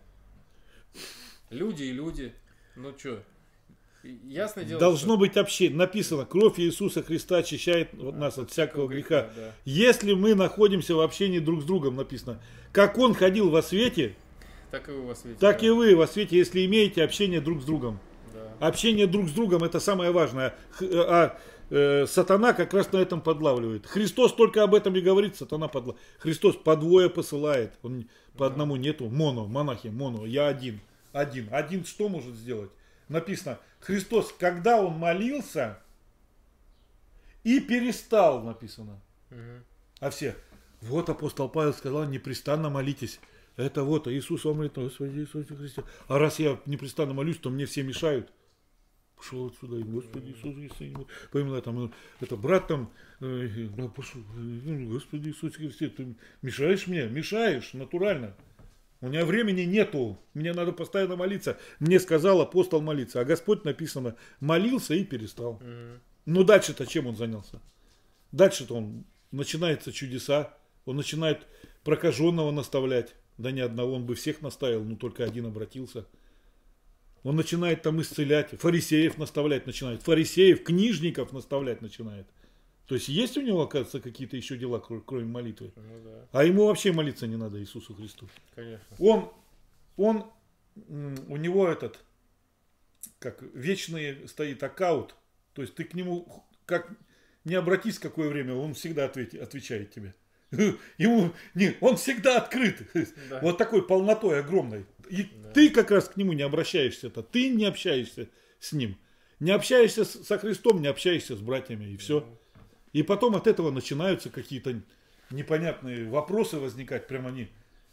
Люди и люди. Ну что? Ясное дело, Должно что- быть общение. Написано, кровь Иисуса Христа очищает вот нас от всякого греха. да. Если мы находимся в общении друг с другом, написано, как он ходил во свете, Так и вы во свете. так да. и вы во свете, если имеете общение друг с другом. Да. Общение друг с другом это самое важное. Х- А э, сатана как раз на этом подлавливает. Христос только об этом и говорит, сатана подлавливает. Христос по двое посылает. Он по одному нету. Моно, монахи, моно. Я один. Один. Один что может сделать? Написано, Христос, когда он молился, и перестал, написано. Угу. А все, вот апостол Павел сказал, непрестанно молитесь. Это вот, а Иисус вам говорит, Господи Иисусе Христе. А раз я непрестанно молюсь, то мне все мешают. Пошел отсюда, и Господи Иисус Христе. Помимо там, это брат там, э, пошел, Господи Иисус Христе, ты мешаешь мне? Мешаешь, натурально. У меня времени нету, мне надо постоянно молиться. Мне сказал апостол молиться, а Господь написано, молился и перестал. Угу. Ну дальше-то чем он занялся? Дальше-то он, начинаются чудеса, он начинает прокаженного наставлять. Да ни одного, он бы всех наставил, но только один обратился. Он начинает там исцелять, фарисеев наставлять начинает, фарисеев, книжников наставлять начинает. То есть есть у него, оказывается, какие-то еще дела, кроме молитвы. Ну, да. А ему вообще молиться не надо, Иисусу Христу. Конечно. Он, он, у него этот, как вечный стоит аккаунт, то есть ты к нему, как не обратись какое время, он всегда ответь, отвечает тебе. Ему, не, он всегда открыт. Да. Вот такой полнотой огромной. И да. Ты как раз к нему не обращаешься-то. Ты не общаешься с ним. Не общаешься с, со Христом, не общаешься с братьями. И все. Да. И потом от этого начинаются какие-то непонятные вопросы возникать. Прям они,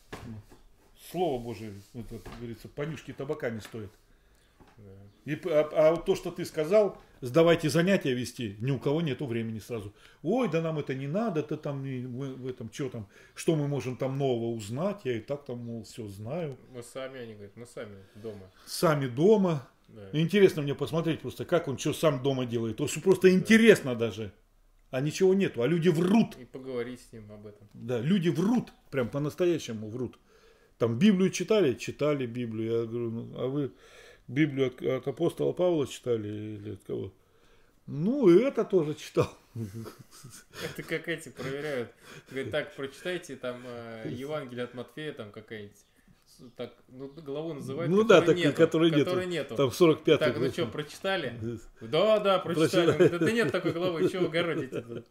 слово Божие, это, как говорится, понюшки табака не стоят. Да. И, а, а вот то, что ты сказал, сдавайте занятия вести, ни у кого нету времени сразу. Ой, да нам это не надо, это там мы в этом что там, что мы можем там нового узнать, я и так там, мол, все знаю. Мы сами, они говорят, мы сами дома. Сами дома. Да. Интересно мне посмотреть просто, как он что сам дома делает. То есть просто да. Интересно даже. А ничего нету, а люди врут. И поговорить с ним об этом. Да, люди врут, прям по-настоящему врут. Там Библию читали, читали Библию. Я говорю, ну, а вы Библию от, от апостола Павла читали или от кого? Ну, и это тоже читал. Это как эти проверяют. Говорят, так, прочитайте там э, Евангелие от Матфея, там какая-нибудь. Так, ну, главу называют, ну, которой, да, нету, так, которой, которой нету. нету. Там сорок пятый. Так, ну что, прочитали? Да, да, прочитали. Да, да нет такой главы, что вы городите?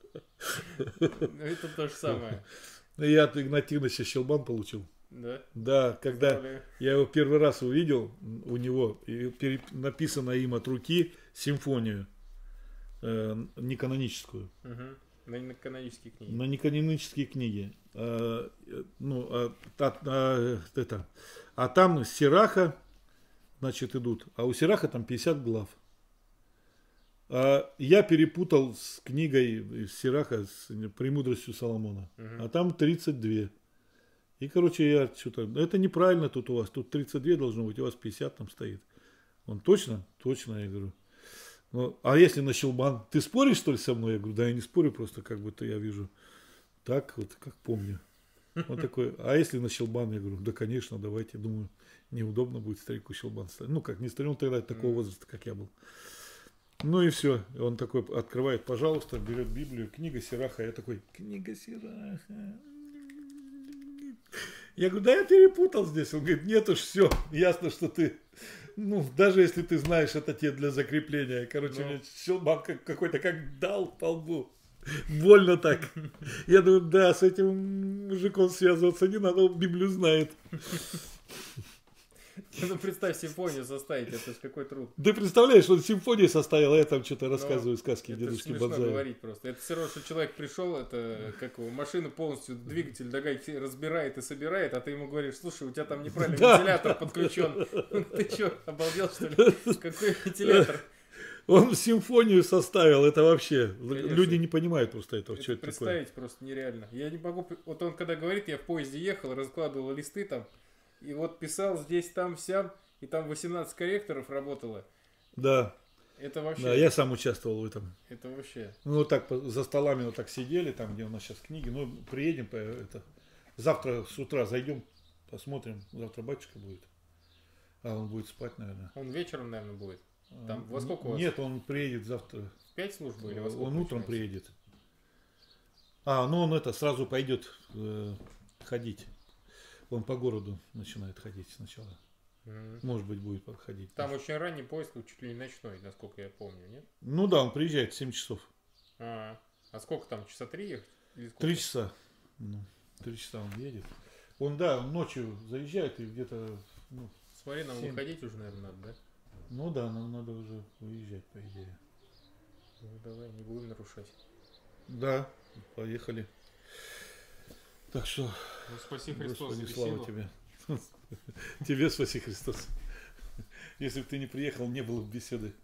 Это то же самое. Я от Игнатия Игнатьевича Щелбан получил. Да? Да, когда я его первый раз увидел, у него и написано им от руки симфонию э, неканоническую. Угу. На неканонические книги. На неканонические книги. А, ну, а, а, а, это, а там Сираха, значит, идут. А у Сираха там пятьдесят глав. А я перепутал с книгой Сираха с «Премудростью Соломона». Угу. А там тридцать два. И, короче, я что-то... Это неправильно тут у вас. Тут тридцать два должно быть, у вас пятьдесят там стоит. Он точно? Точно, я говорю. Ну, а если на щелбан? Ты споришь, что ли, со мной? Я говорю, да я не спорю, просто как будто я вижу. Так вот, как помню. Вот такой. А если на щелбан? Я говорю, да, конечно, давайте. Думаю, неудобно будет старику щелбан ставить. Ну, как, не старик, он тогда такого возраста, как я был. Ну и все. Он такой открывает, пожалуйста, берет Библию, книга Сираха. Я такой, книга Сираха. Я говорю, да я перепутал здесь. Он говорит, нет уж, все, ясно, что ты, ну, даже если ты знаешь, это тебе для закрепления. Короче, ну. Мне щелбан какой-то как дал по лбу. Больно так. Я думаю, да, с этим мужиком связываться не надо, он Библию знает. Ну, представь, симфонию составить, это ж какой труд. Ты представляешь, он симфонию составил, а я там что-то рассказываю сказки дедушки Бонзая. Это смешно говорить просто. Это все равно, что человек пришел, это как его, машину полностью, двигатель догадки разбирает и собирает, а ты ему говоришь, слушай, у тебя там неправильный да. вентилятор подключен. Ты что, обалдел, что ли? Какой вентилятор? Он симфонию составил, это вообще, конечно. Люди не понимают просто этого, это что это представить такое. Просто нереально. Я не могу, вот он когда говорит, я в поезде ехал, раскладывал листы там, и вот писал здесь, там, сям, и там восемнадцать корректоров работало. Да. Это вообще... Да, я сам участвовал в этом. Это вообще... Ну, вот так за столами вот так сидели, там, где у нас сейчас книги. Ну, приедем, это... завтра с утра зайдем, посмотрим. Завтра батюшка будет. А он будет спать, наверное. Он вечером, наверное, будет. Там во сколько у вас? Нет, он приедет завтра. В пять службы или во сколько? Он утром приедет. А, ну он это сразу пойдет э, ходить. Он по городу начинает ходить сначала. Mm-hmm. Может быть, будет подходить. Там очень ранний поезд, чуть ли не ночной, насколько я помню, нет? Ну да, он приезжает в семь часов. А, а сколько там, часа три ехать? Три часа. Ну, три часа он едет. Он, да, он ночью заезжает и где-то... Ну, смотри, нам семь... выходить уже, наверное, надо, да? Ну да, нам надо уже уезжать, по идее. Ну, давай, не будем нарушать. Да, поехали. Так что, Ну, спаси Христос за Господи, слава беседу. тебе. Тебе спаси Христос. Если бы ты не приехал, не было бы беседы.